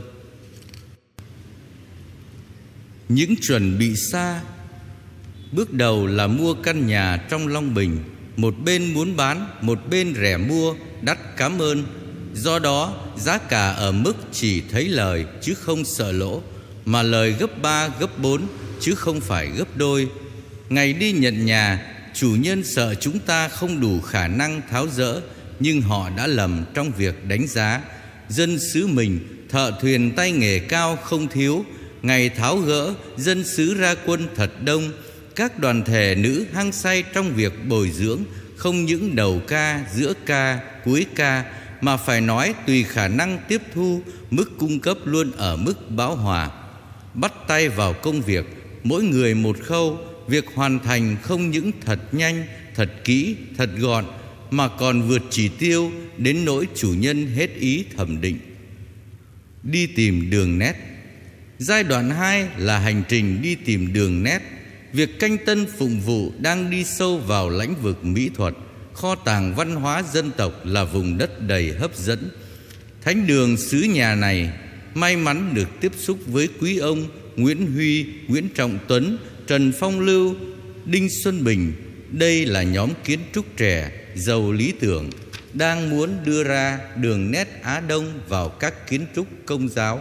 Những chuẩn bị xa. Bước đầu là mua căn nhà trong Long Bình. Một bên muốn bán, một bên rẻ mua, đắt cảm ơn. Do đó giá cả ở mức chỉ thấy lời chứ không sợ lỗ, mà lời gấp 3, gấp 4 chứ không phải gấp đôi. Ngày đi nhận nhà, chủ nhân sợ chúng ta không đủ khả năng tháo dỡ, nhưng họ đã lầm trong việc đánh giá. Dân xứ mình thợ thuyền tay nghề cao không thiếu. Ngày tháo gỡ, dân xứ ra quân thật đông. Các đoàn thể nữ hăng say trong việc bồi dưỡng, không những đầu ca, giữa ca, cuối ca, mà phải nói tùy khả năng tiếp thu, mức cung cấp luôn ở mức bão hòa. Bắt tay vào công việc, mỗi người một khâu. Việc hoàn thành không những thật nhanh, thật kỹ, thật gọn, mà còn vượt chỉ tiêu đến nỗi chủ nhân hết ý thẩm định. Đi tìm đường nét. Giai đoạn 2 là hành trình đi tìm đường nét. Việc Canh Tân Phụng Vụ đang đi sâu vào lĩnh vực mỹ thuật. Kho tàng văn hóa dân tộc là vùng đất đầy hấp dẫn. Thánh đường xứ nhà này may mắn được tiếp xúc với quý ông Nguyễn Huy, Nguyễn Trọng Tuấn, Trần Phong Lưu, Đinh Xuân Bình. Đây là nhóm kiến trúc trẻ, giàu lý tưởng, đang muốn đưa ra đường nét Á Đông vào các kiến trúc công giáo.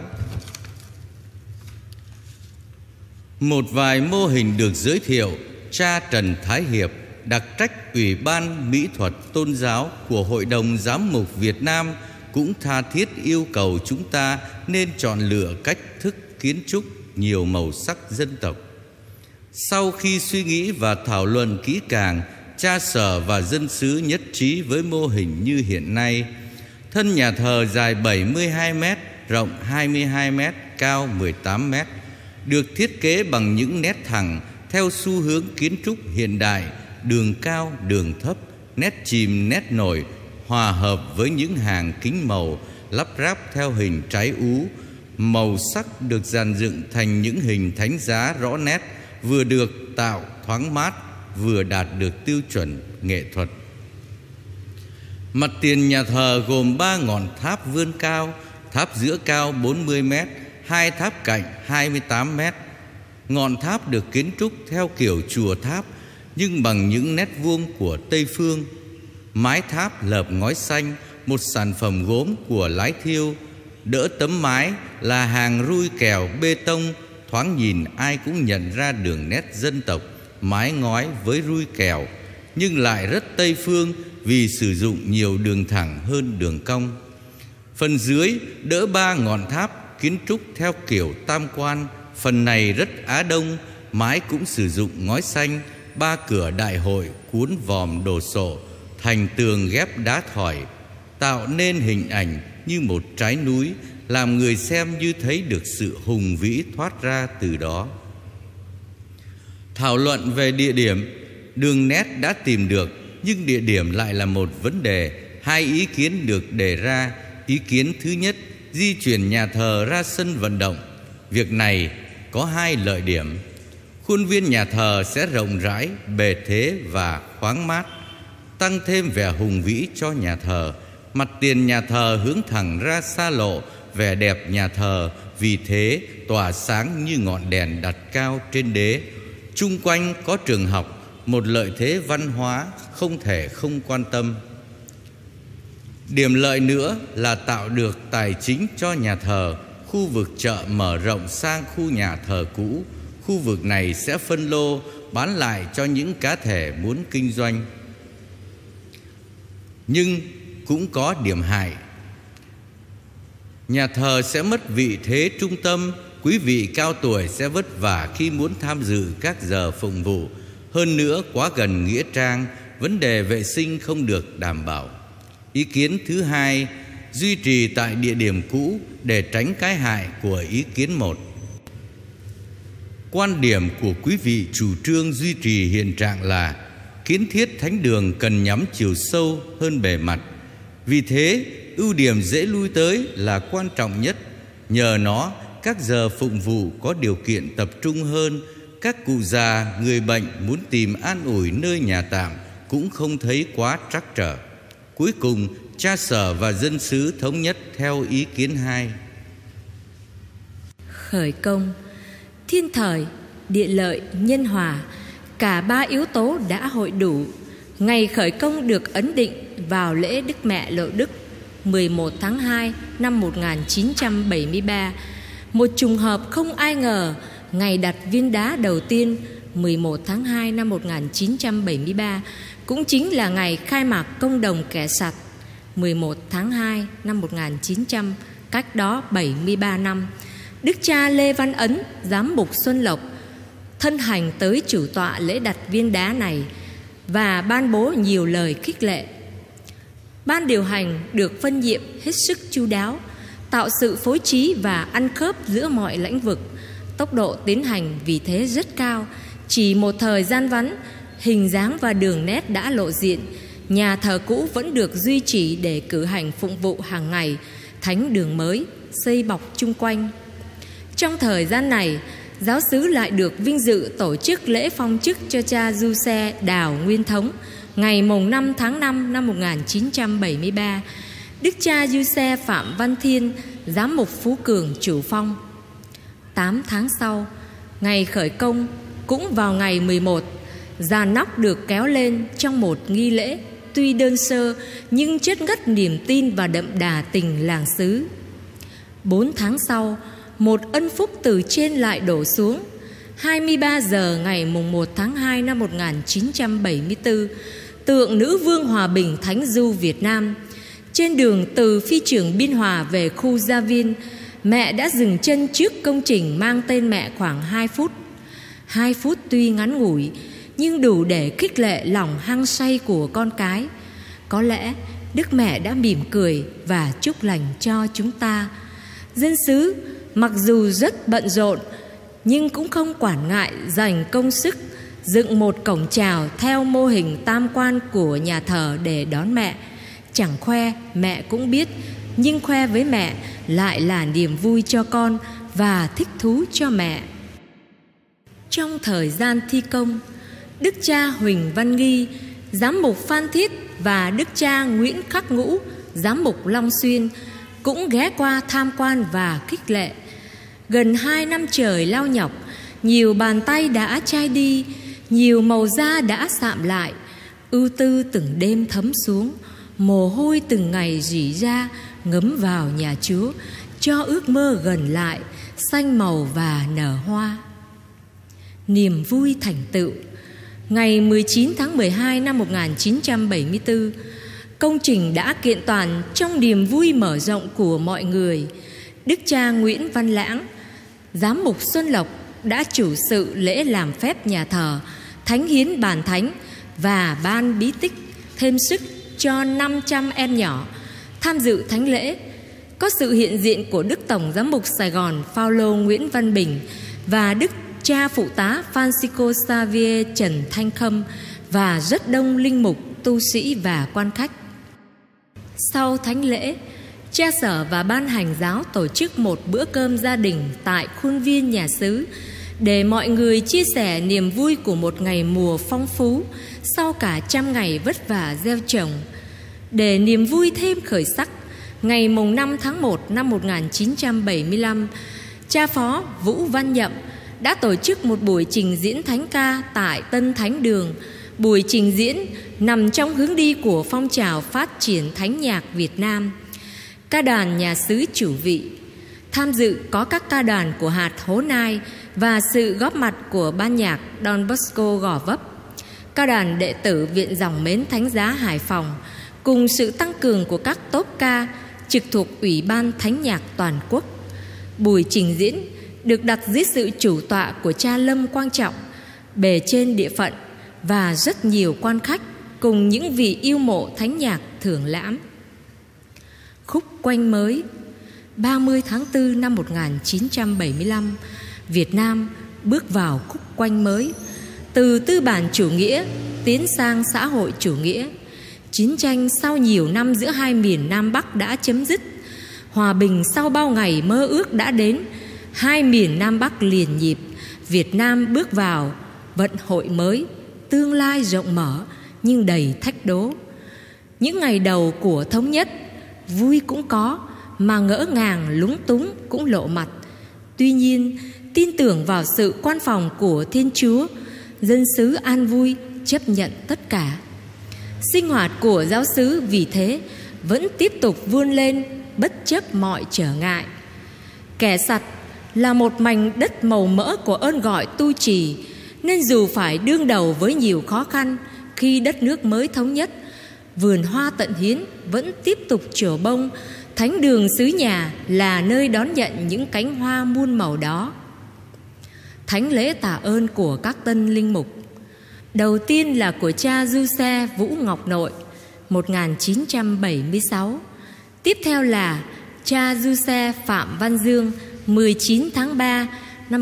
Một vài mô hình được giới thiệu. Cha Trần Thái Hiệp, đặc trách Ủy ban Mỹ thuật Tôn giáo của Hội đồng Giám mục Việt Nam, cũng tha thiết yêu cầu chúng ta nên chọn lựa cách thức kiến trúc nhiều màu sắc dân tộc. Sau khi suy nghĩ và thảo luận kỹ càng, cha sở và dân xứ nhất trí với mô hình như hiện nay. Thân nhà thờ dài 72 m, rộng 22 m, cao 18 m, được thiết kế bằng những nét thẳng theo xu hướng kiến trúc hiện đại, đường cao, đường thấp, nét chìm, nét nổi, hòa hợp với những hàng kính màu lắp ráp theo hình trái ú. Màu sắc được dàn dựng thành những hình thánh giá rõ nét, vừa được tạo thoáng mát, vừa đạt được tiêu chuẩn nghệ thuật. Mặt tiền nhà thờ gồm 3 ngọn tháp vươn cao, tháp giữa cao 40 m, 2 tháp cạnh 28 m. Ngọn tháp được kiến trúc theo kiểu chùa tháp, nhưng bằng những nét vuông của Tây phương. Mái tháp lợp ngói xanh, một sản phẩm gốm của Lái Thiêu. Đỡ tấm mái là hàng rui kèo bê tông, thoáng nhìn ai cũng nhận ra đường nét dân tộc. Mái ngói với rui kèo, nhưng lại rất Tây phương vì sử dụng nhiều đường thẳng hơn đường cong. Phần dưới đỡ 3 ngọn tháp kiến trúc theo kiểu tam quan. Phần này rất Á Đông, mái cũng sử dụng ngói xanh. 3 cửa đại hội cuốn vòm đồ sộ, thành tường ghép đá thỏi, tạo nên hình ảnh như một trái núi, làm người xem như thấy được sự hùng vĩ thoát ra từ đó. Thảo luận về địa điểm. Đường nét đã tìm được, nhưng địa điểm lại là một vấn đề. 2 ý kiến được đề ra. Ý kiến thứ nhất, di chuyển nhà thờ ra sân vận động. Việc này có 2 lợi điểm. Khuôn viên nhà thờ sẽ rộng rãi, bề thế và khoáng mát, tăng thêm vẻ hùng vĩ cho nhà thờ. Mặt tiền nhà thờ hướng thẳng ra xa lộ vẻ đẹp nhà thờ, vì thế tỏa sáng như ngọn đèn đặt cao trên đế. Chung quanh có trường học, một lợi thế văn hóa không thể không quan tâm. Điểm lợi nữa là tạo được tài chính cho nhà thờ. Khu vực chợ mở rộng sang khu nhà thờ cũ. Khu vực này sẽ phân lô bán lại cho những cá thể muốn kinh doanh. Nhưng cũng có điểm hại. Nhà thờ sẽ mất vị thế trung tâm. Quý vị cao tuổi sẽ vất vả khi muốn tham dự các giờ phụng vụ. Hơn nữa, quá gần nghĩa trang, vấn đề vệ sinh không được đảm bảo. Ý kiến thứ hai, duy trì tại địa điểm cũ để tránh cái hại của ý kiến 1. Quan điểm của quý vị chủ trương duy trì hiện trạng là kiến thiết thánh đường cần nhắm chiều sâu hơn bề mặt. Vì thế, ưu điểm dễ lui tới là quan trọng nhất. Nhờ nó, các giờ phụng vụ có điều kiện tập trung hơn. Các cụ già, người bệnh muốn tìm an ủi nơi nhà tạm cũng không thấy quá trắc trở. Cuối cùng, cha sở và dân xứ thống nhất theo ý kiến 2. Khởi công, thiên thời, địa lợi, nhân hòa, cả 3 yếu tố đã hội đủ. Ngày khởi công được ấn định vào lễ Đức Mẹ Lộ Đức 11 tháng 2 năm 1973. Một trùng hợp không ai ngờ, ngày đặt viên đá đầu tiên 11 tháng 2 năm 1973 cũng chính là ngày khai mạc công đồng kẻ sặt 11 tháng 2 năm 1900, cách đó 73 năm. Đức cha Lê Văn Ấn, giám mục Xuân Lộc, thân hành tới chủ tọa lễ đặt viên đá này và ban bố nhiều lời khích lệ. Ban điều hành được phân nhiệm hết sức chu đáo, tạo sự phối trí và ăn khớp giữa mọi lĩnh vực. Tốc độ tiến hành vì thế rất cao. Chỉ một thời gian ngắn, hình dáng và đường nét đã lộ diện. Nhà thờ cũ vẫn được duy trì để cử hành phụng vụ hàng ngày. Thánh đường mới xây bọc chung quanh. Trong thời gian này, giáo xứ lại được vinh dự tổ chức lễ phong chức cho cha Du Xe Đào Nguyên Thống ngày mùng 5 tháng 5 năm 1973. Đức cha Du Xe Phạm Văn Thiên, giám mục Phú Cường chủ phong. 8 tháng sau, ngày khởi công cũng vào ngày 11, giàn nóc được kéo lên trong một nghi lễ tuy đơn sơ nhưng chất ngất niềm tin và đậm đà tình làng xứ. 4 tháng sau, một ân phúc từ trên lại đổ xuống. 23 giờ ngày mùng 1 tháng 2 năm 1974, tượng nữ vương hòa bình Thánh Du Việt Nam. Trên đường từ phi trường Biên Hòa về khu Gia Viên, mẹ đã dừng chân trước công trình mang tên mẹ khoảng 2 phút. 2 phút tuy ngắn ngủi, nhưng đủ để khích lệ lòng hăng say của con cái. Có lẽ Đức Mẹ đã mỉm cười và chúc lành cho chúng ta. Dân xứ mặc dù rất bận rộn, nhưng cũng không quản ngại dành công sức dựng một cổng chào theo mô hình tam quan của nhà thờ để đón mẹ. Chẳng khoe mẹ cũng biết, nhưng khoe với mẹ lại là niềm vui cho con và thích thú cho mẹ. Trong thời gian thi công, Đức cha Huỳnh Văn Nghi, giám mục Phan Thiết và Đức cha Nguyễn Khắc Ngũ, giám mục Long Xuyên cũng ghé qua tham quan và khích lệ. Gần 2 năm trời lao nhọc, nhiều bàn tay đã chai đi, nhiều màu da đã sạm lại, ưu tư từng đêm thấm xuống, mồ hôi từng ngày rỉ ra ngấm vào nhà Chúa, cho ước mơ gần lại, xanh màu và nở hoa. Niềm vui thành tựu. Ngày 19 tháng 12 năm 1974, công trình đã kiện toàn trong niềm vui mở rộng của mọi người. Đức cha Nguyễn Văn Lãng, giám mục Xuân Lộc đã chủ sự lễ làm phép nhà thờ, thánh hiến bàn thánh và ban bí tích thêm sức cho 500 em nhỏ tham dự thánh lễ. Có sự hiện diện của Đức Tổng giám mục Sài Gòn Phaolô Nguyễn Văn Bình và Đức cha phụ tá Francisco Xavier Trần Thanh Khâm và rất đông linh mục, tu sĩ và quan khách. Sau thánh lễ, cha sở và ban hành giáo tổ chức một bữa cơm gia đình tại khuôn viên nhà xứ để mọi người chia sẻ niềm vui của một ngày mùa phong phú sau cả trăm ngày vất vả gieo trồng. Để niềm vui thêm khởi sắc, ngày mùng 5 tháng 1 năm 1975, cha phó Vũ Văn Nhậm đã tổ chức một buổi trình diễn thánh ca tại Tân Thánh Đường. Buổi trình diễn nằm trong hướng đi của phong trào phát triển thánh nhạc Việt Nam. Ca đoàn nhà xứ chủ vị. Tham dự có các ca đoàn của hạt Hố Nai và sự góp mặt của ban nhạc Don Bosco Gò Vấp, ca đoàn đệ tử Viện Dòng Mến Thánh Giá Hải Phòng, cùng sự tăng cường của các tốp ca trực thuộc Ủy ban Thánh nhạc toàn quốc. Buổi trình diễn được đặt dưới sự chủ tọa của cha Lâm Quang Trọng, bề trên địa phận và rất nhiều quan khách cùng những vị yêu mộ thánh nhạc thưởng lãm. Khúc Quanh Mới. 30 tháng 4 năm 1975, Việt Nam bước vào khúc quanh mới, từ tư bản chủ nghĩa tiến sang xã hội chủ nghĩa. Chiến tranh sau nhiều năm giữa hai miền Nam Bắc đã chấm dứt. Hòa bình sau bao ngày mơ ước đã đến. Hai miền Nam Bắc liền nhịp, Việt Nam bước vào vận hội mới, tương lai rộng mở nhưng đầy thách đố. Những ngày đầu của thống nhất, vui cũng có, mà ngỡ ngàng lúng túng cũng lộ mặt. Tuy nhiên, tin tưởng vào sự quan phòng của Thiên Chúa, dân xứ an vui chấp nhận tất cả. Sinh hoạt của giáo xứ vì thế vẫn tiếp tục vươn lên bất chấp mọi trở ngại. Kẻ Sặt là một mảnh đất màu mỡ của ơn gọi tu trì, nên dù phải đương đầu với nhiều khó khăn khi đất nước mới thống nhất, vườn hoa Tận Hiến vẫn tiếp tục trổ bông. Thánh đường xứ nhà là nơi đón nhận những cánh hoa muôn màu đó. Thánh lễ tạ ơn của các tân linh mục. Đầu tiên là của cha Giuse Vũ Ngọc Nội 1976. Tiếp theo là cha Giuse Phạm Văn Dương 19 tháng 3 năm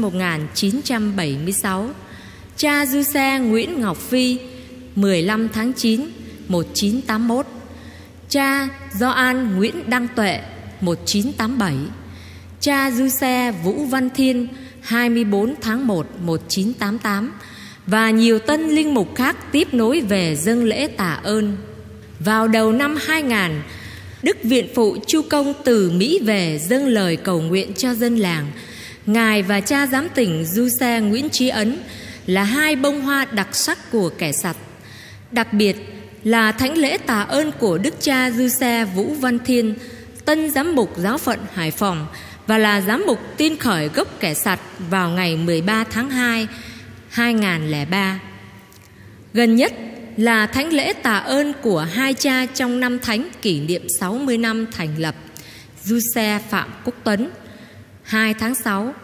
1976. Cha Giuse Nguyễn Ngọc Phi 15 tháng 9 1981. Cha Gioan Nguyễn Đăng Tuệ 1987. Cha Giuse Vũ Văn Thiên 24 tháng 1 1988 và nhiều tân linh mục khác tiếp nối về dâng lễ tạ ơn. Vào đầu năm 2000, Đức Viện Phụ Chu Công từ Mỹ về dâng lời cầu nguyện cho dân làng. Ngài và cha giám tỉnh Giuse Nguyễn Trí Ấn là hai bông hoa đặc sắc của kẻ Sặt. Đặc biệt là thánh lễ tạ ơn của Đức cha Giuse Vũ Văn Thiên, tân giám mục giáo phận Hải Phòng và là giám mục tiên khởi gốc kẻ Sặt vào ngày 13 tháng 2, 2003. Gần nhất là thánh lễ tạ ơn của hai cha trong năm thánh kỷ niệm 60 năm thành lập, Giuse Phạm Quốc Tuấn 2 tháng 6,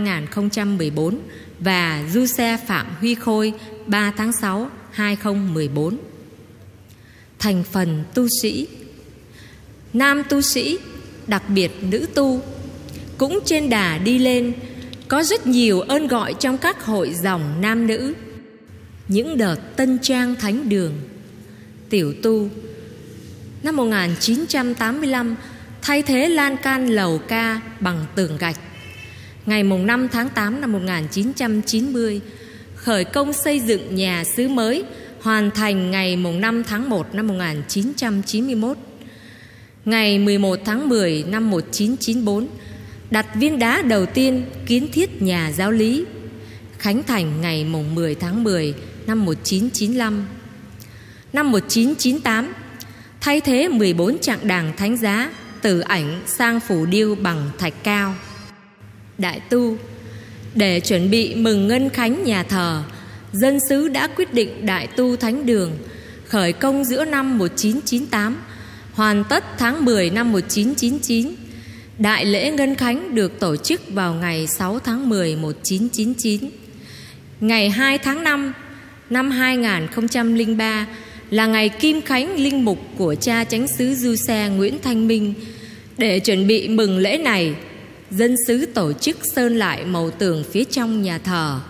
2014 và Giuse Phạm Huy Khôi 3 tháng 6, 2014. Thành phần tu sĩ. Nam tu sĩ, đặc biệt nữ tu, cũng trên đà đi lên. Có rất nhiều ơn gọi trong các hội dòng nam nữ. Những đợt tân trang thánh đường. Tiểu tu. Năm 1985 thay thế lan can lầu ca bằng tường gạch. Ngày 5 tháng 8 năm 1990 khởi công xây dựng nhà xứ mới, hoàn thành ngày 5 tháng 1 năm 1991. Ngày 11 tháng 10 năm 1994 đặt viên đá đầu tiên kiến thiết nhà giáo lý. Khánh thành ngày 10 tháng 10 năm 1995. Năm 1998 thay thế 14 trạng đàng thánh giá từ ảnh sang phủ điêu bằng thạch cao. Đại tu. Để chuẩn bị mừng ngân khánh nhà thờ, dân xứ đã quyết định đại tu thánh đường, khởi công giữa năm 1998, hoàn tất tháng 10 năm 1999. Đại lễ ngân khánh được tổ chức vào ngày 6 tháng 10 1999. Ngày 2 tháng 5 năm 2003 là ngày kim khánh linh mục của cha chánh xứ Giuse Nguyễn Thanh Minh. Để chuẩn bị mừng lễ này, dân xứ tổ chức sơn lại màu tường phía trong nhà thờ.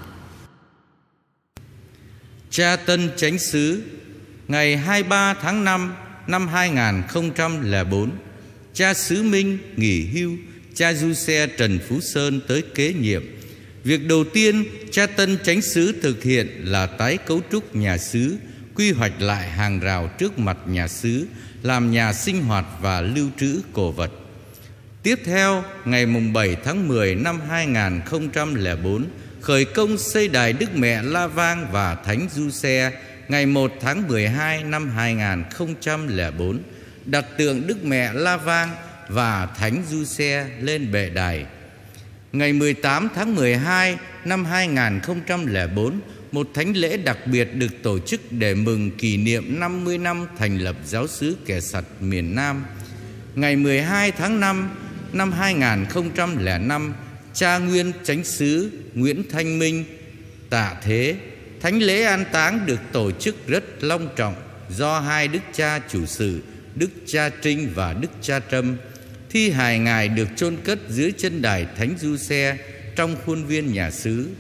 Cha tân chánh xứ. Ngày 23 tháng 5 năm 2004, cha xứ Minh nghỉ hưu, cha Giuse Trần Phú Sơn tới kế nhiệm. Việc đầu tiên cha tân chánh xứ thực hiện là tái cấu trúc nhà xứ, quy hoạch lại hàng rào trước mặt nhà xứ, làm nhà sinh hoạt và lưu trữ cổ vật. Tiếp theo, ngày 7 tháng 10 năm 2004, khởi công xây đài Đức Mẹ La Vang và Thánh Giuse. Ngày 1 tháng 12 năm 2004, đặt tượng Đức Mẹ La Vang và Thánh Giuse lên bệ đài. Ngày 18 tháng 12 năm 2004, một thánh lễ đặc biệt được tổ chức để mừng kỷ niệm 50 năm thành lập giáo xứ Kẻ Sặt miền Nam. Ngày 12 tháng 5 năm 2005, cha nguyên chánh xứ Nguyễn Thanh Minh tạ thế. thánh lễ an táng được tổ chức rất long trọng do hai đức cha chủ sự, Đức cha Trinh và Đức cha Trâm. Thi hài ngài được chôn cất dưới chân đài Thánh Giuse trong khuôn viên nhà xứ.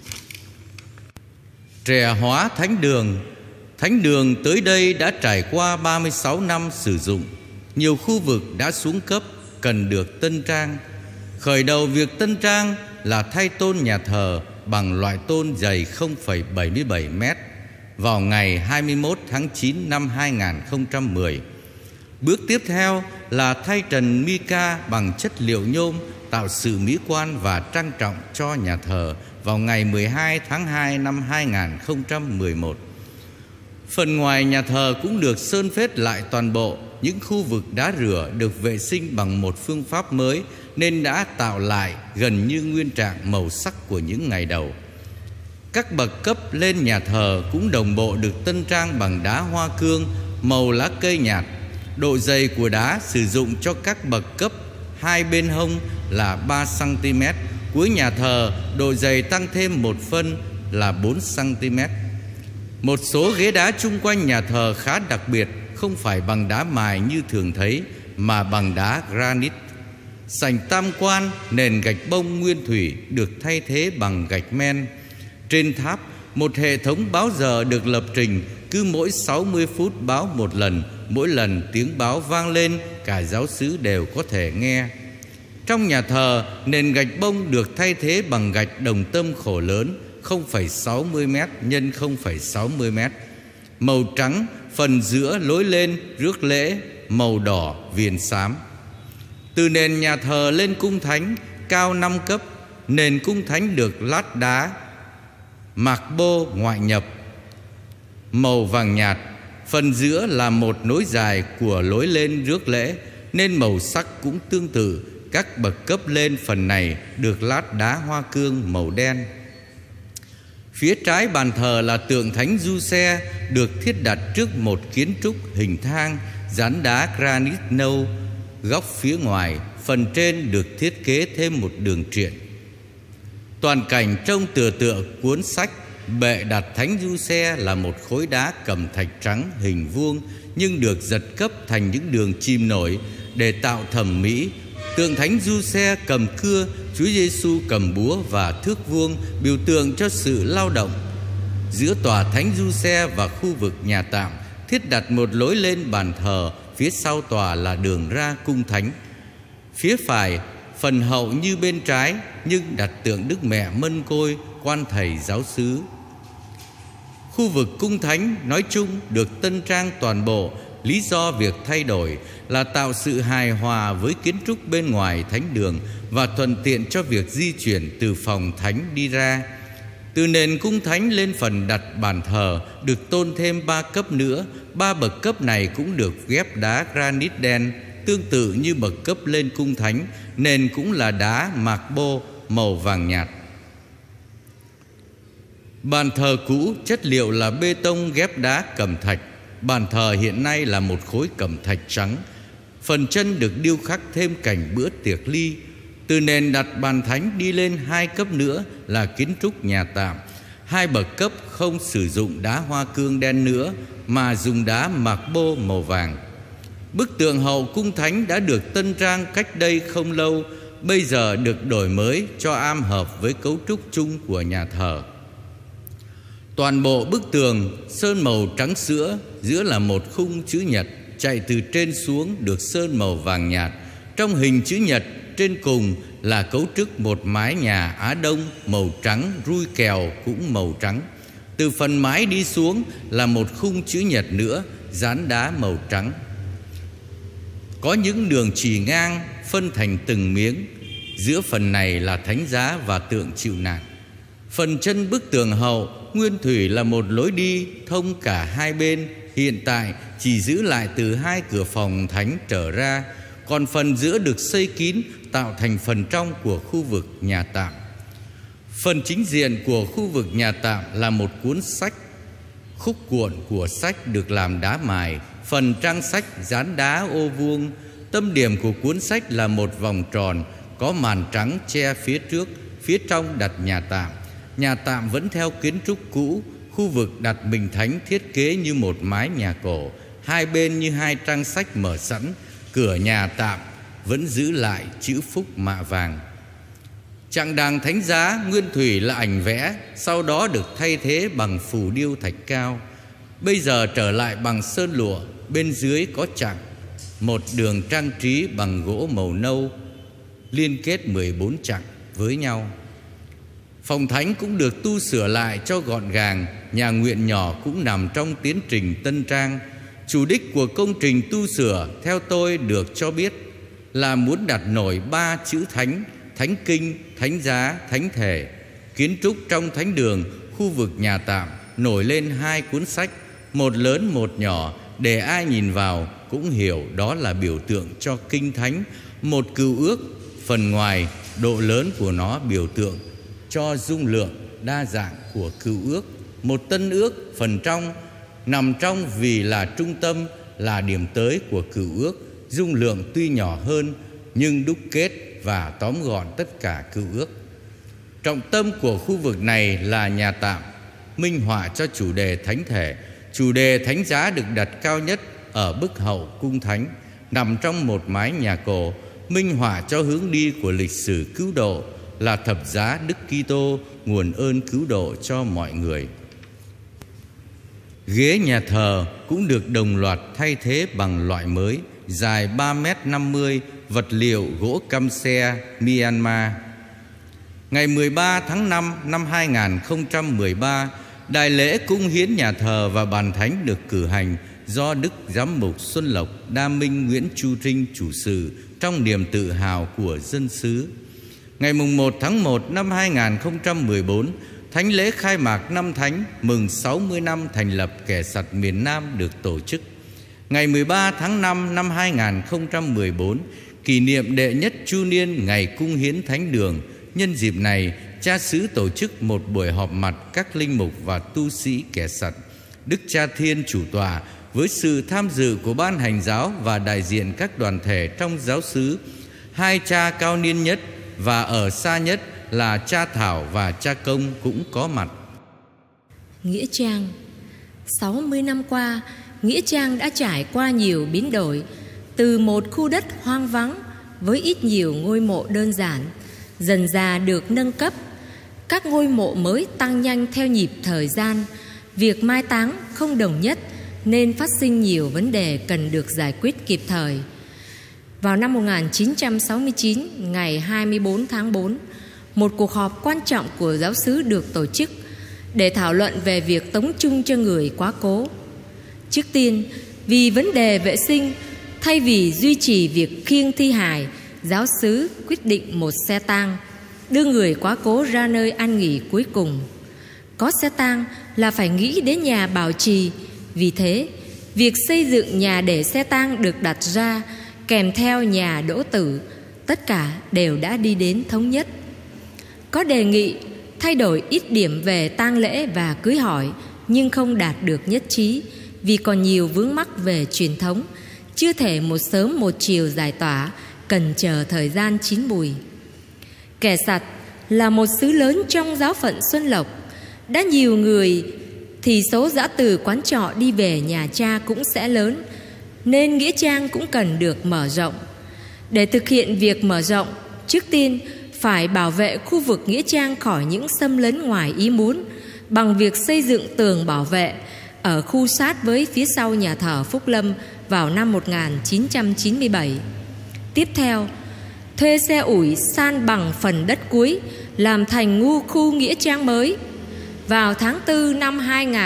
Trẻ hóa thánh đường. Thánh đường tới đây đã trải qua 36 năm sử dụng. Nhiều khu vực đã xuống cấp, cần được tân trang. Khởi đầu việc tân trang là thay tôn nhà thờ bằng loại tôn dày 0,77 mét vào ngày 21 tháng 9 năm 2010. Bước tiếp theo là thay trần mica bằng chất liệu nhôm tạo sự mỹ quan và trang trọng cho nhà thờ vào ngày 12 tháng 2 năm 2011. Phần ngoài nhà thờ cũng được sơn phết lại toàn bộ. Những khu vực đá rửa được vệ sinh bằng một phương pháp mới nên đã tạo lại gần như nguyên trạng màu sắc của những ngày đầu. Các bậc cấp lên nhà thờ cũng đồng bộ được tân trang bằng đá hoa cương màu lá cây nhạt. Độ dày của đá sử dụng cho các bậc cấp hai bên hông là 3 cm. Cuối nhà thờ độ dày tăng thêm 1 phân là 4 cm. Một số ghế đá chung quanh nhà thờ khá đặc biệt, không phải bằng đá mài như thường thấy mà bằng đá granite. Sảnh tam quan nền gạch bông nguyên thủy được thay thế bằng gạch men. Trên tháp, một hệ thống báo giờ được lập trình, cứ mỗi 60 phút báo một lần. Mỗi lần tiếng báo vang lên, cả giáo xứ đều có thể nghe. Trong nhà thờ, nền gạch bông được thay thế bằng gạch đồng tâm khổ lớn 0,60 m x 0,60 m. Màu trắng, phần giữa lối lên rước lễ màu đỏ viền xám. Từ nền nhà thờ lên cung thánh cao 5 cấp, nền cung thánh được lát đá mạc bô ngoại nhập màu vàng nhạt. Phần giữa là một nối dài của lối lên rước lễ nên màu sắc cũng tương tự. Các bậc cấp lên phần này được lát đá hoa cương màu đen. Phía trái bàn thờ là tượng Thánh Giuse được thiết đặt trước một kiến trúc hình thang dán đá granite nâu. Góc phía ngoài, phần trên được thiết kế thêm một đường triện. Toàn cảnh trông tựa cuốn sách. Bệ đặt Thánh Giuse là một khối đá cẩm thạch trắng hình vuông nhưng được giật cấp thành những đường chìm nổi để tạo thẩm mỹ. Tượng Thánh Giuse cầm cưa, Chúa Giêsu cầm búa và thước vuông biểu tượng cho sự lao động. Giữa tòa Thánh Giuse và khu vực nhà tạm thiết đặt một lối lên bàn thờ, phía sau tòa là đường ra cung thánh. Phía phải, phần hậu như bên trái nhưng đặt tượng Đức Mẹ Mân Côi, quan thầy giáo xứ. Khu vực cung thánh nói chung được tân trang toàn bộ. Lý do việc thay đổi là tạo sự hài hòa với kiến trúc bên ngoài thánh đường và thuận tiện cho việc di chuyển từ phòng thánh đi ra. Từ nền cung thánh lên phần đặt bàn thờ được tôn thêm 3 cấp nữa. 3 bậc cấp này cũng được ghép đá granite đen, tương tự như bậc cấp lên cung thánh. Nền cũng là đá mạc bô màu vàng nhạt. Bàn thờ cũ chất liệu là bê tông ghép đá cẩm thạch. Bàn thờ hiện nay là một khối cẩm thạch trắng. Phần chân được điêu khắc thêm cảnh bữa tiệc ly. Từ nền đặt bàn thánh đi lên 2 cấp nữa là kiến trúc nhà tạm. 2 bậc cấp không sử dụng đá hoa cương đen nữa mà dùng đá mạc bô màu vàng. Bức tượng hậu cung thánh đã được tân trang cách đây không lâu, bây giờ được đổi mới cho am hợp với cấu trúc chung của nhà thờ. Toàn bộ bức tường sơn màu trắng sữa, giữa là một khung chữ nhật chạy từ trên xuống được sơn màu vàng nhạt. Trong hình chữ nhật trên cùng là cấu trúc một mái nhà Á Đông màu trắng, rui kèo cũng màu trắng. Từ phần mái đi xuống là một khung chữ nhật nữa dán đá màu trắng. Có những đường chì ngang phân thành từng miếng. Giữa phần này là thánh giá và tượng chịu nạn. Phần chân bức tường hậu nguyên thủy là một lối đi thông cả hai bên, hiện tại chỉ giữ lại từ 2 cửa phòng thánh trở ra, còn phần giữa được xây kín tạo thành phần trong của khu vực nhà tạm. Phần chính diện của khu vực nhà tạm là một cuốn sách. Khúc cuộn của sách được làm đá mài, phần trang sách dán đá ô vuông. Tâm điểm của cuốn sách là một vòng tròn có màn trắng che phía trước, phía trong đặt nhà tạm. Nhà tạm vẫn theo kiến trúc cũ, Khu vực đặt Bình Thánh thiết kế như một mái nhà cổ, hai bên như hai trang sách mở sẵn. Cửa nhà tạm vẫn giữ lại chữ phúc mạ vàng. Trạng đàng thánh giá nguyên thủy là ảnh vẽ, sau đó được thay thế bằng phù điêu thạch cao. Bây giờ trở lại bằng sơn lụa, bên dưới có chặng, một đường trang trí bằng gỗ màu nâu, liên kết 14 chặng với nhau. Phòng thánh cũng được tu sửa lại cho gọn gàng, nhà nguyện nhỏ cũng nằm trong tiến trình tân trang. Chủ đích của công trình tu sửa theo tôi được cho biết là muốn đặt nổi 3 chữ thánh: Thánh Kinh, Thánh Giá, Thánh Thể. Kiến trúc trong thánh đường, khu vực nhà tạm nổi lên 2 cuốn sách, một lớn một nhỏ, để ai nhìn vào cũng hiểu đó là biểu tượng cho Kinh Thánh. Một cựu ước, phần ngoài độ lớn của nó biểu tượng cho dung lượng đa dạng của cựu ước. Một tân ước, phần trong nằm trong vì là trung tâm, là điểm tới của cựu ước. Dung lượng tuy nhỏ hơn nhưng đúc kết và tóm gọn tất cả cựu ước. Trọng tâm của khu vực này là nhà tạm, minh họa cho chủ đề thánh thể. Chủ đề thánh giá được đặt cao nhất ở bức hậu cung thánh, nằm trong một mái nhà cổ, minh họa cho hướng đi của lịch sử cứu độ, là thập giá Đức Kitô, nguồn ơn cứu độ cho mọi người. Ghế nhà thờ cũng được đồng loạt thay thế bằng loại mới, dài 3,50 m, vật liệu gỗ căm xe Myanmar. Ngày 13 tháng 5 năm 2013, đại lễ cung hiến nhà thờ và bàn thánh được cử hành do Đức Giám mục Xuân Lộc Đa Minh Nguyễn Chu Trinh chủ sự trong niềm tự hào của dân xứ. Ngày 1 tháng 1 năm 2014, thánh lễ khai mạc năm thánh mừng 60 năm thành lập Kẻ Sặt miền Nam được tổ chức. Ngày 13 tháng 5 năm 2014, kỷ niệm đệ nhất chu niên ngày cung hiến thánh đường. Nhân dịp này, cha xứ tổ chức một buổi họp mặt các linh mục và tu sĩ Kẻ Sặt. Đức Cha Thiên chủ tọa với sự tham dự của ban hành giáo và đại diện các đoàn thể trong giáo xứ. Hai cha cao niên nhất và ở xa nhất là cha Thảo và cha Công cũng có mặt. Nghĩa trang. 60 năm qua, Nghĩa trang đã trải qua nhiều biến đổi. Từ một khu đất hoang vắng với ít nhiều ngôi mộ đơn giản, dần dà được nâng cấp. Các ngôi mộ mới tăng nhanh theo nhịp thời gian. Việc mai táng không đồng nhất nên phát sinh nhiều vấn đề cần được giải quyết kịp thời. Vào năm 1969, ngày 24 tháng 4, một cuộc họp quan trọng của giáo xứ được tổ chức để thảo luận về việc tống chung cho người quá cố. Trước tiên, vì vấn đề vệ sinh, thay vì duy trì việc khiêng thi hài, giáo xứ quyết định một xe tang đưa người quá cố ra nơi an nghỉ cuối cùng. Có xe tang là phải nghĩ đến nhà bảo trì, vì thế việc xây dựng nhà để xe tang được đặt ra kèm theo nhà đỗ tử, tất cả đều đã đi đến thống nhất. Có đề nghị thay đổi ít điểm về tang lễ và cưới hỏi, nhưng không đạt được nhất trí vì còn nhiều vướng mắc về truyền thống, chưa thể một sớm một chiều giải tỏa, cần chờ thời gian chín mùi. Kẻ Sặt là một xứ lớn trong giáo phận Xuân Lộc, đã nhiều người thì số dã từ quán trọ đi về nhà cha cũng sẽ lớn, nên nghĩa trang cũng cần được mở rộng. Để thực hiện việc mở rộng, trước tiên phải bảo vệ khu vực nghĩa trang khỏi những xâm lấn ngoài ý muốn bằng việc xây dựng tường bảo vệ ở khu sát với phía sau nhà thờ Phúc Lâm vào năm 1997. Tiếp theo, thuê xe ủi san bằng phần đất cuối làm thành khu nghĩa trang mới. Vào tháng 4 năm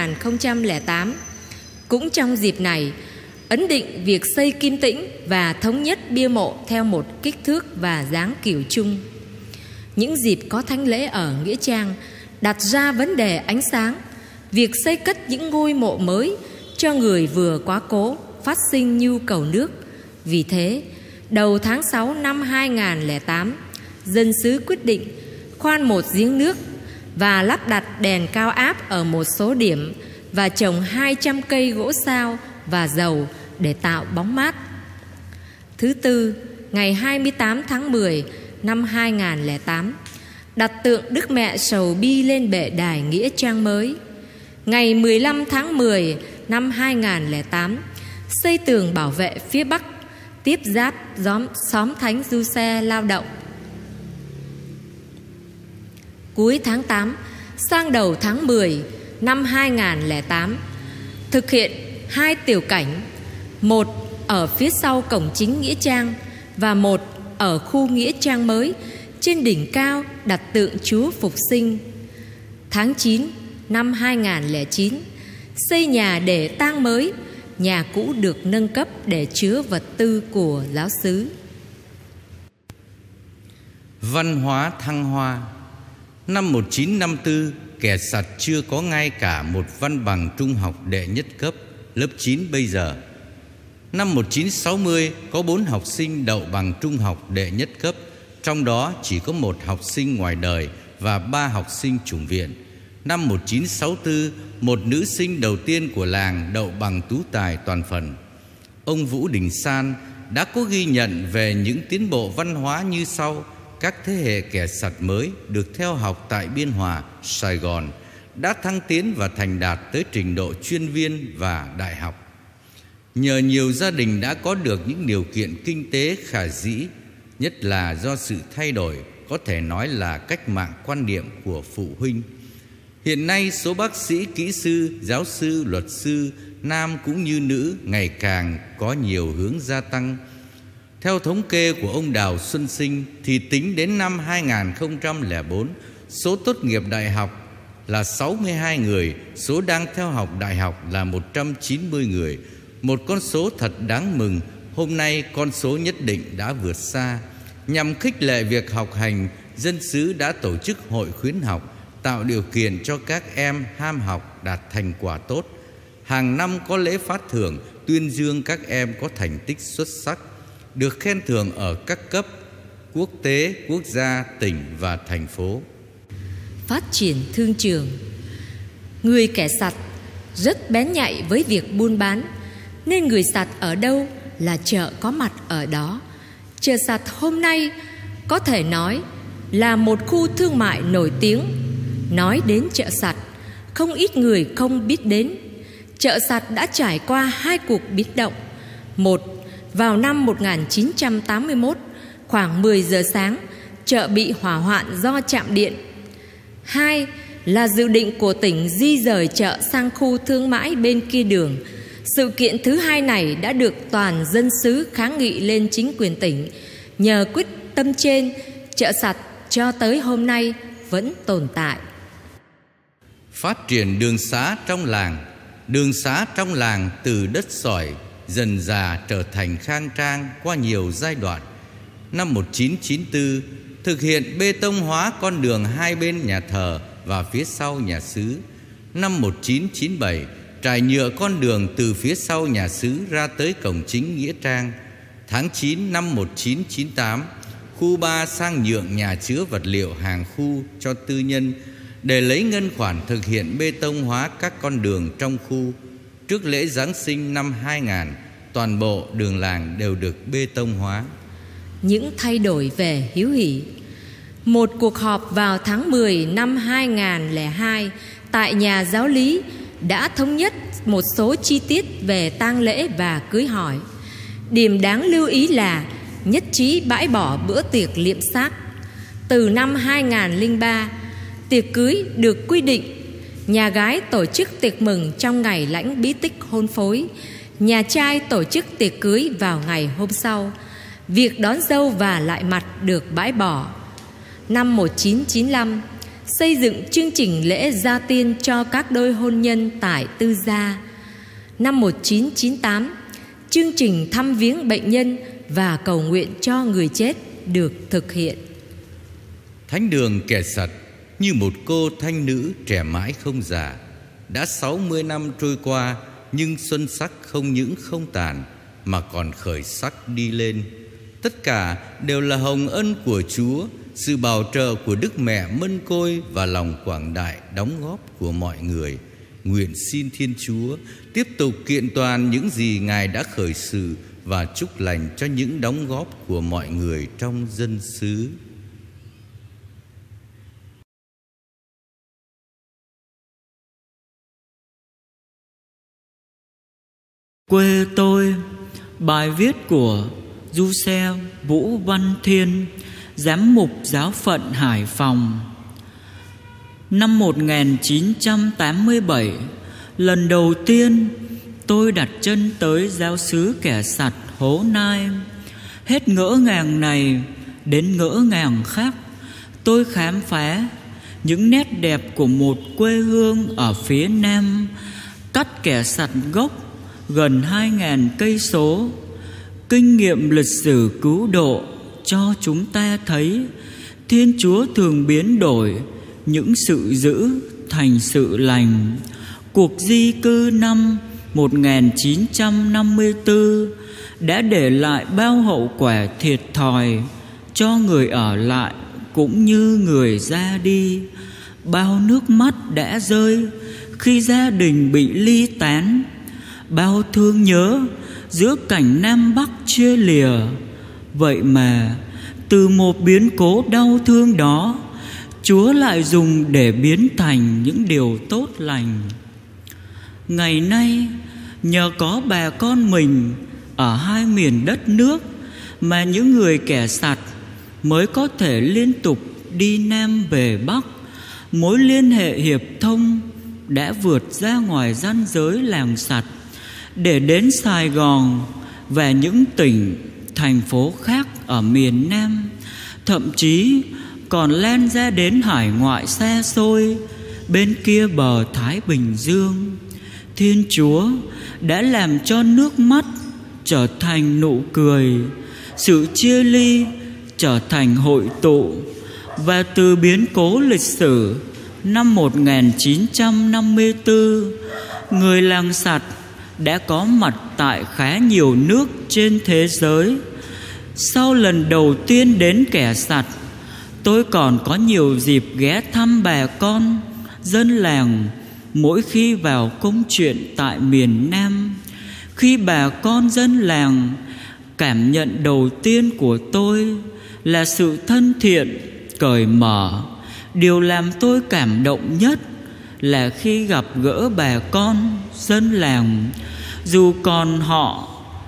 2008, cũng trong dịp này, ấn định việc xây kim tĩnh và thống nhất bia mộ theo một kích thước và dáng kiểu chung. Những dịp có thánh lễ ở nghĩa trang đặt ra vấn đề ánh sáng, việc xây cất những ngôi mộ mới cho người vừa quá cố phát sinh nhu cầu nước. Vì thế, đầu tháng 6 năm 2008, dân xứ quyết định khoan một giếng nước và lắp đặt đèn cao áp ở một số điểm và trồng 200 cây gỗ sao và dầu để tạo bóng mát. Thứ tư, ngày 28 tháng 10 năm 2008, đặt tượng Đức Mẹ Sầu Bi lên bệ đài nghĩa trang mới. ngày 15 tháng 10 năm 2008, xây tường bảo vệ phía Bắc tiếp giáp xóm Thánh Giuse Lao Động. Cuối tháng 8 sang đầu tháng 10 năm 2008, thực hiện 2 tiểu cảnh, một ở phía sau cổng chính nghĩa trang và một ở khu nghĩa trang mới trên đỉnh cao đặt tượng Chúa Phục Sinh. Tháng 9 năm 2009, xây nhà để tang mới, nhà cũ được nâng cấp để chứa vật tư của giáo xứ. Văn hóa thăng hoa. Năm 1954, Kẻ Sặt chưa có ngay cả một văn bằng trung học đệ nhất cấp, lớp 9 bây giờ. Năm 1960, có 4 học sinh đậu bằng trung học đệ nhất cấp, trong đó chỉ có 1 học sinh ngoài đời và 3 học sinh chủng viện. Năm 1964, một nữ sinh đầu tiên của làng đậu bằng tú tài toàn phần. Ông Vũ Đình San đã có ghi nhận về những tiến bộ văn hóa như sau. Các thế hệ Kẻ Sặt mới được theo học tại Biên Hòa, Sài Gòn đã thăng tiến và thành đạt tới trình độ chuyên viên và đại học. Nhờ nhiều gia đình đã có được những điều kiện kinh tế khả dĩ, nhất là do sự thay đổi, có thể nói là cách mạng quan điểm của phụ huynh. Hiện nay số bác sĩ, kỹ sư, giáo sư, luật sư, nam cũng như nữ ngày càng có nhiều hướng gia tăng. Theo thống kê của ông Đào Xuân Sinh thì tính đến năm 2004, số tốt nghiệp đại học là 62 người, số đang theo học đại học là 190 người. Một con số thật đáng mừng. Hôm nay con số nhất định đã vượt xa. Nhằm khích lệ việc học hành, dân xứ đã tổ chức hội khuyến học, tạo điều kiện cho các em ham học đạt thành quả tốt. Hàng năm có lễ phát thưởng tuyên dương các em có thành tích xuất sắc, được khen thưởng ở các cấp quốc tế, quốc gia, tỉnh và thành phố. Phát triển thương trường. Người Kẻ Sặt rất bén nhạy với việc buôn bán, nên người Sặt ở đâu là chợ có mặt ở đó. Chợ Sặt hôm nay có thể nói là một khu thương mại nổi tiếng. Nói đến chợ Sặt, không ít người không biết đến. Chợ Sặt đã trải qua 2 cuộc biến động. Một, vào năm 1981, khoảng 10 giờ sáng, chợ bị hỏa hoạn do chạm điện. 2 là dự định của tỉnh di rời chợ sang khu thương mại bên kia đường. Sự kiện thứ hai này đã được toàn dân xứ kháng nghị lên chính quyền tỉnh. Nhờ quyết tâm trên, chợ Sặt cho tới hôm nay vẫn tồn tại. Phát triển đường xá trong làng. Đường xá trong làng từ đất sỏi dần dà trở thành khang trang qua nhiều giai đoạn. Năm 1994, thực hiện bê tông hóa con đường hai bên nhà thờ và phía sau nhà xứ. Năm 1997, trải nhựa con đường từ phía sau nhà xứ ra tới cổng chính nghĩa trang. Tháng 9 năm 1998, khu 3 sang nhượng nhà chứa vật liệu hàng khu cho tư nhân để lấy ngân khoản thực hiện bê tông hóa các con đường trong khu. Trước lễ Giáng sinh năm 2000, toàn bộ đường làng đều được bê tông hóa. Những thay đổi về hiếu hỉ. Một cuộc họp vào tháng 10 năm 2002 tại nhà giáo lý đã thống nhất một số chi tiết về tang lễ và cưới hỏi. Điểm đáng lưu ý là nhất trí bãi bỏ bữa tiệc liệm xác. Từ năm 2003, tiệc cưới được quy định nhà gái tổ chức tiệc mừng trong ngày lãnh bí tích hôn phối, nhà trai tổ chức tiệc cưới vào ngày hôm sau. Việc đón dâu và lại mặt được bãi bỏ. Năm 1995, xây dựng chương trình lễ gia tiên cho các đôi hôn nhân tại tư gia. Năm 1998, chương trình thăm viếng bệnh nhân và cầu nguyện cho người chết được thực hiện. Thánh đường Kẻ Sặt như một cô thanh nữ trẻ mãi không già. Đã 60 năm trôi qua, nhưng xuân sắc không những không tàn mà còn khởi sắc đi lên. Tất cả đều là hồng ân của Chúa, sự bảo trợ của Đức Mẹ Mân Côi và lòng quảng đại đóng góp của mọi người. Nguyện xin Thiên Chúa tiếp tục kiện toàn những gì Ngài đã khởi sự và chúc lành cho những đóng góp của mọi người trong dân xứ. Quê tôi. Bài viết của Du Xe Vũ Văn Thiên, giám mục giáo phận Hải Phòng. Năm 1987, lần đầu tiên tôi đặt chân tới giáo xứ kẻ sặt Hố Nai. Hết ngỡ ngàng này đến ngỡ ngàng khác, tôi khám phá những nét đẹp của một quê hương ở phía nam, cách kẻ sặt gốc gần 2.000 cây số. Kinh nghiệm lịch sử cứu độ cho chúng ta thấy Thiên Chúa thường biến đổi những sự dữ thành sự lành. Cuộc di cư năm 1954 đã để lại bao hậu quả thiệt thòi cho người ở lại cũng như người ra đi. Bao nước mắt đã rơi khi gia đình bị ly tán, bao thương nhớ giữa cảnh Nam Bắc chia lìa. Vậy mà từ một biến cố đau thương đó, Chúa lại dùng để biến thành những điều tốt lành. Ngày nay, nhờ có bà con mình ở hai miền đất nước mà những người kẻ sặt mới có thể liên tục đi Nam về Bắc. Mối liên hệ hiệp thông đã vượt ra ngoài ranh giới làng sặt để đến Sài Gòn và những tỉnh, thành phố khác ở miền Nam, thậm chí còn lan ra đến hải ngoại xa xôi bên kia bờ Thái Bình Dương. Thiên Chúa đã làm cho nước mắt trở thành nụ cười, sự chia ly trở thành hội tụ. Và từ biến cố lịch sử năm 1954, người làng sặt đã có mặt tại khá nhiều nước trên thế giới. Sau lần đầu tiên đến kẻ sặt, tôi còn có nhiều dịp ghé thăm bà con dân làng mỗi khi vào công chuyện tại miền Nam. Khi bà con dân làng, cảm nhận đầu tiên của tôi là sự thân thiện, cởi mở. Điều làm tôi cảm động nhất là khi gặp gỡ bà con dân làng, dù còn họ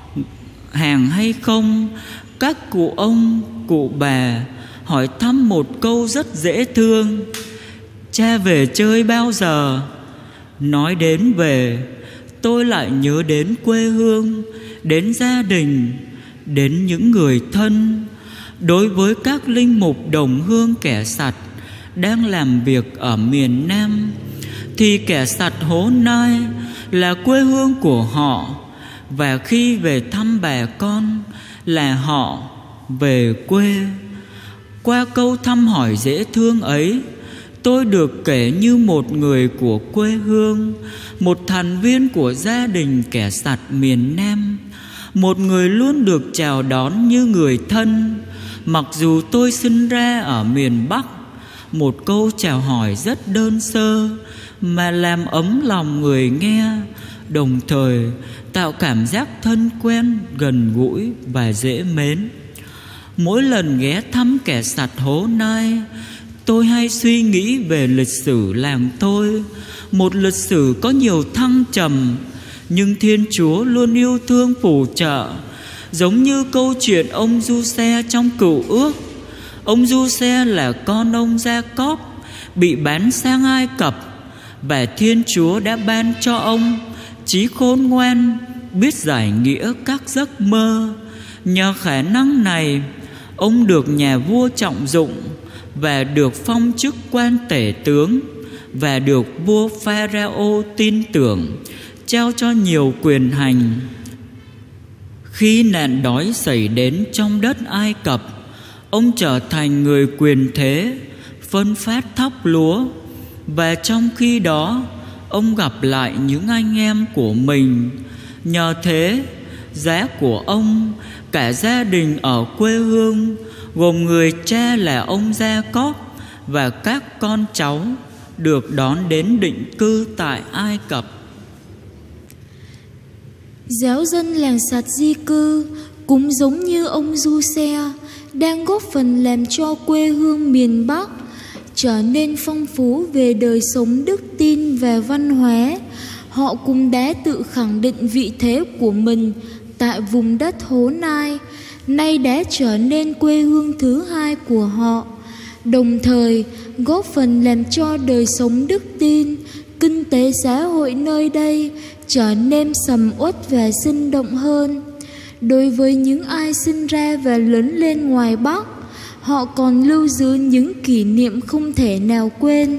hàng hay không, các cụ ông, cụ bà hỏi thăm một câu rất dễ thương: cha về chơi bao giờ? Nói đến về, tôi lại nhớ đến quê hương, đến gia đình, đến những người thân. Đối với các linh mục đồng hương kẻ sặt đang làm việc ở miền Nam, thì kẻ sặt Hố Nai là quê hương của họ. Và khi về thăm bà con là họ về quê. Qua câu thăm hỏi dễ thương ấy, tôi được kể như một người của quê hương, một thành viên của gia đình kẻ sặt miền Nam, một người luôn được chào đón như người thân. Mặc dù tôi sinh ra ở miền Bắc, một câu chào hỏi rất đơn sơ mà làm ấm lòng người nghe, đồng thời tạo cảm giác thân quen, gần gũi và dễ mến. Mỗi lần ghé thăm kẻ sặt Hố Nai, tôi hay suy nghĩ về lịch sử làng tôi, một lịch sử có nhiều thăng trầm, nhưng Thiên Chúa luôn yêu thương phù trợ. Giống như câu chuyện ông Du-xe trong Cựu Ước. Ông Du-xe là con ông Gia-cóp bị bán sang Ai Cập, và Thiên Chúa đã ban cho ông trí khôn ngoan, biết giải nghĩa các giấc mơ. Nhờ khả năng này, ông được nhà vua trọng dụng và được phong chức quan tể tướng, và được vua Pharaoh tin tưởng, trao cho nhiều quyền hành. Khi nạn đói xảy đến trong đất Ai Cập, ông trở thành người quyền thế, phân phát thóc lúa. Và trong khi đó, ông gặp lại những anh em của mình. Nhờ thế, giá của ông, cả gia đình ở quê hương, gồm người cha là ông Gia-cóp và các con cháu, được đón đến định cư tại Ai Cập. Giáo dân làng sặt di cư cũng giống như ông Du-xe, đang góp phần làm cho quê hương miền Bắc trở nên phong phú về đời sống đức tin và văn hóa. họ cũng đã tự khẳng định vị thế của mình tại vùng đất Hố Nai, nay đã trở nên quê hương thứ hai của họ, đồng thời góp phần làm cho đời sống đức tin, kinh tế xã hội nơi đây trở nên sầm uất và sinh động hơn. Đối với những ai sinh ra và lớn lên ngoài Bắc, họ còn lưu giữ những kỷ niệm không thể nào quên.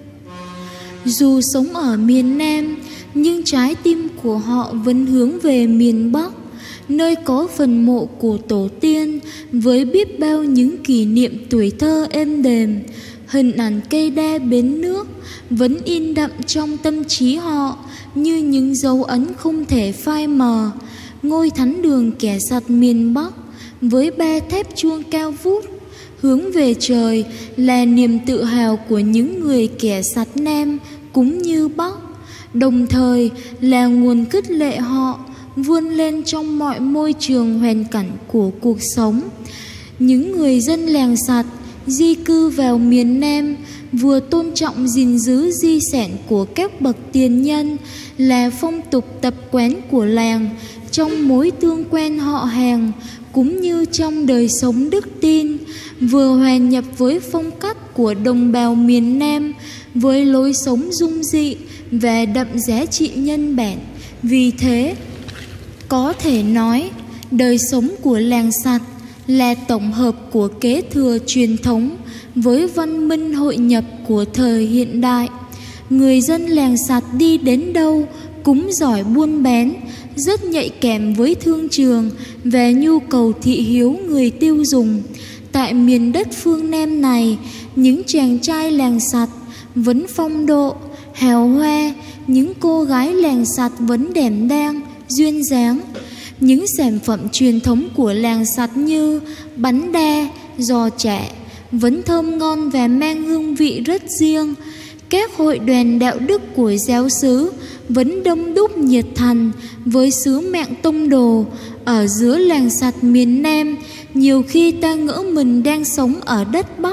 Dù sống ở miền Nam, nhưng trái tim của họ vẫn hướng về miền Bắc, nơi có phần mộ của tổ tiên với biết bao những kỷ niệm tuổi thơ êm đềm. Hình ảnh cây đa bến nước vẫn in đậm trong tâm trí họ như những dấu ấn không thể phai mờ. Ngôi thánh đường kẻ sạt miền Bắc với ba thép chuông cao vút hướng về trời là niềm tự hào của những người kẻ sạt Nam cũng như Bắc, đồng thời là nguồn khích lệ họ vươn lên trong mọi môi trường hoàn cảnh của cuộc sống. Những người dân làng sạt di cư vào miền Nam vừa tôn trọng gìn giữ di sản của các bậc tiền nhân là phong tục tập quán của làng trong mối tương quen họ hàng cũng như trong đời sống đức tin, vừa hòa nhập với phong cách của đồng bào miền Nam với lối sống dung dị và đậm giá trị nhân bản. Vì thế, có thể nói đời sống của làng sạt là tổng hợp của kế thừa truyền thống với văn minh hội nhập của thời hiện đại. Người dân làng sạt đi đến đâu cũng giỏi buôn bán, rất nhạy cảm với thương trường và nhu cầu thị hiếu người tiêu dùng. Tại miền đất phương Nam này, những chàng trai làng sạt vẫn phong độ, hào hoa, những cô gái làng sạt vẫn đẻm đang, duyên dáng. Những sản phẩm truyền thống của làng sạt như bánh đa, giò chả vẫn thơm ngon và mang hương vị rất riêng. Các hội đoàn đạo đức của giáo xứ vẫn đông đúc nhiệt thành với sứ mạng tông đồ. Ở giữa làng sạt miền Nam, nhiều khi ta ngỡ mình đang sống ở đất Bắc,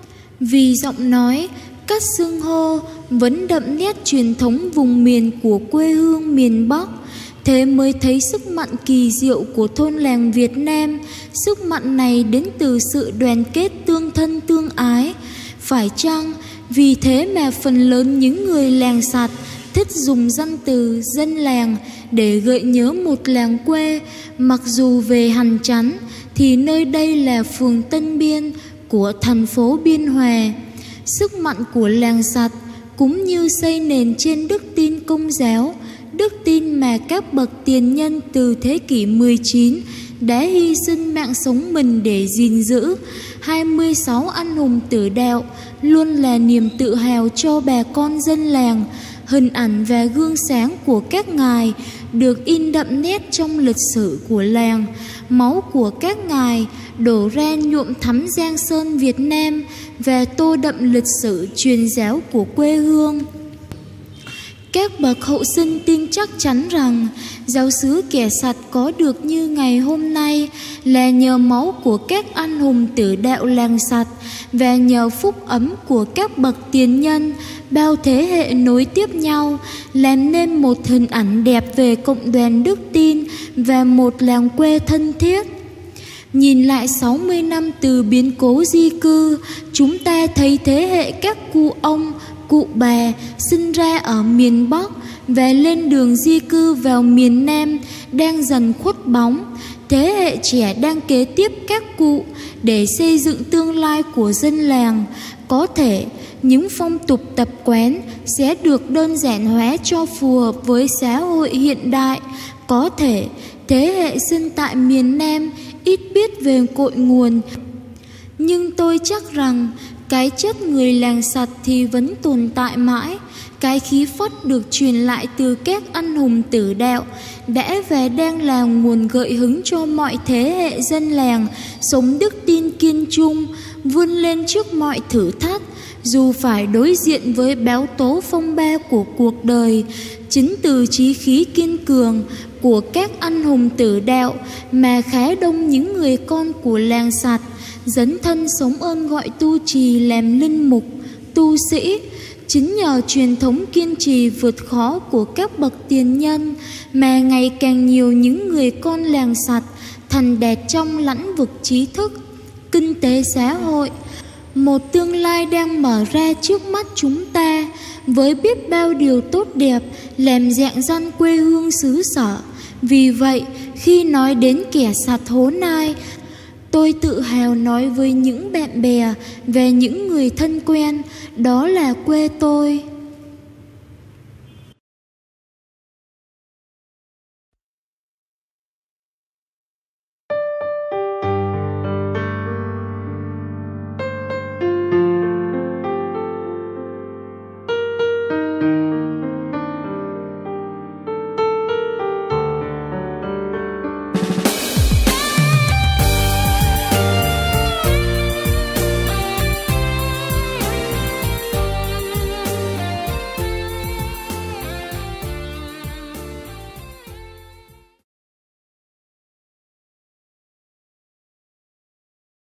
vì giọng nói, cách xưng hô vẫn đậm nét truyền thống vùng miền của quê hương miền Bắc. Thế mới thấy sức mạnh kỳ diệu của thôn làng Việt Nam. Sức mạnh này đến từ sự đoàn kết tương thân tương ái. Phải chăng vì thế mà phần lớn những người làng sạt thích dùng danh từ dân làng để gợi nhớ một làng quê, mặc dù về hành chánh thì nơi đây là phường Tân Biên của thành phố Biên Hòa. Sức mạnh của làng sạt cũng như xây nền trên đức tin Công giáo, đức tin mà các bậc tiền nhân từ thế kỷ 19 đã hy sinh mạng sống mình để gìn giữ. 26 anh hùng tử đạo luôn là niềm tự hào cho bà con dân làng. Hình ảnh và gương sáng của các ngài được in đậm nét trong lịch sử của làng. Máu của các ngài đổ ra nhuộm thắm Giang Sơn Việt Nam và tô đậm lịch sử truyền giáo của quê hương. Các bậc hậu sinh tin chắc chắn rằng giáo xứ kẻ sạt có được như ngày hôm nay là nhờ máu của các anh hùng tử đạo làng sạt và nhờ phúc ấm của các bậc tiền nhân bao thế hệ nối tiếp nhau, làm nên một hình ảnh đẹp về cộng đoàn đức tin và một làng quê thân thiết. Nhìn lại 60 năm từ biến cố di cư, chúng ta thấy thế hệ các cụ ông, cụ bà sinh ra ở miền Bắc và lên đường di cư vào miền Nam đang dần khuất bóng. Thế hệ trẻ đang kế tiếp các cụ để xây dựng tương lai của dân làng. Có thể những phong tục tập quán sẽ được đơn giản hóa cho phù hợp với xã hội hiện đại. Có thể thế hệ sinh tại miền Nam ít biết về cội nguồn, nhưng tôi chắc rằng cái chất người làng sạt thì vẫn tồn tại mãi. Cái khí phách được truyền lại từ các anh hùng tử đạo đã và đang là nguồn gợi hứng cho mọi thế hệ dân làng sống đức tin kiên trung, vươn lên trước mọi thử thách, dù phải đối diện với báo tố phong ba của cuộc đời. Chính từ chí khí kiên cường của các anh hùng tử đạo mà khá đông những người con của làng sạt dấn thân sống ơn gọi tu trì làm linh mục, tu sĩ. Chính nhờ truyền thống kiên trì vượt khó của các bậc tiền nhân mà ngày càng nhiều những người con làng sạch thành đạt trong lĩnh vực trí thức, kinh tế xã hội. Một tương lai đang mở ra trước mắt chúng ta với biết bao điều tốt đẹp làm rạng rỡ quê hương xứ sở. Vì vậy, khi nói đến kẻ sạch Hố Nai, tôi tự hào nói với những bạn bè và những người thân quen, đó là quê tôi.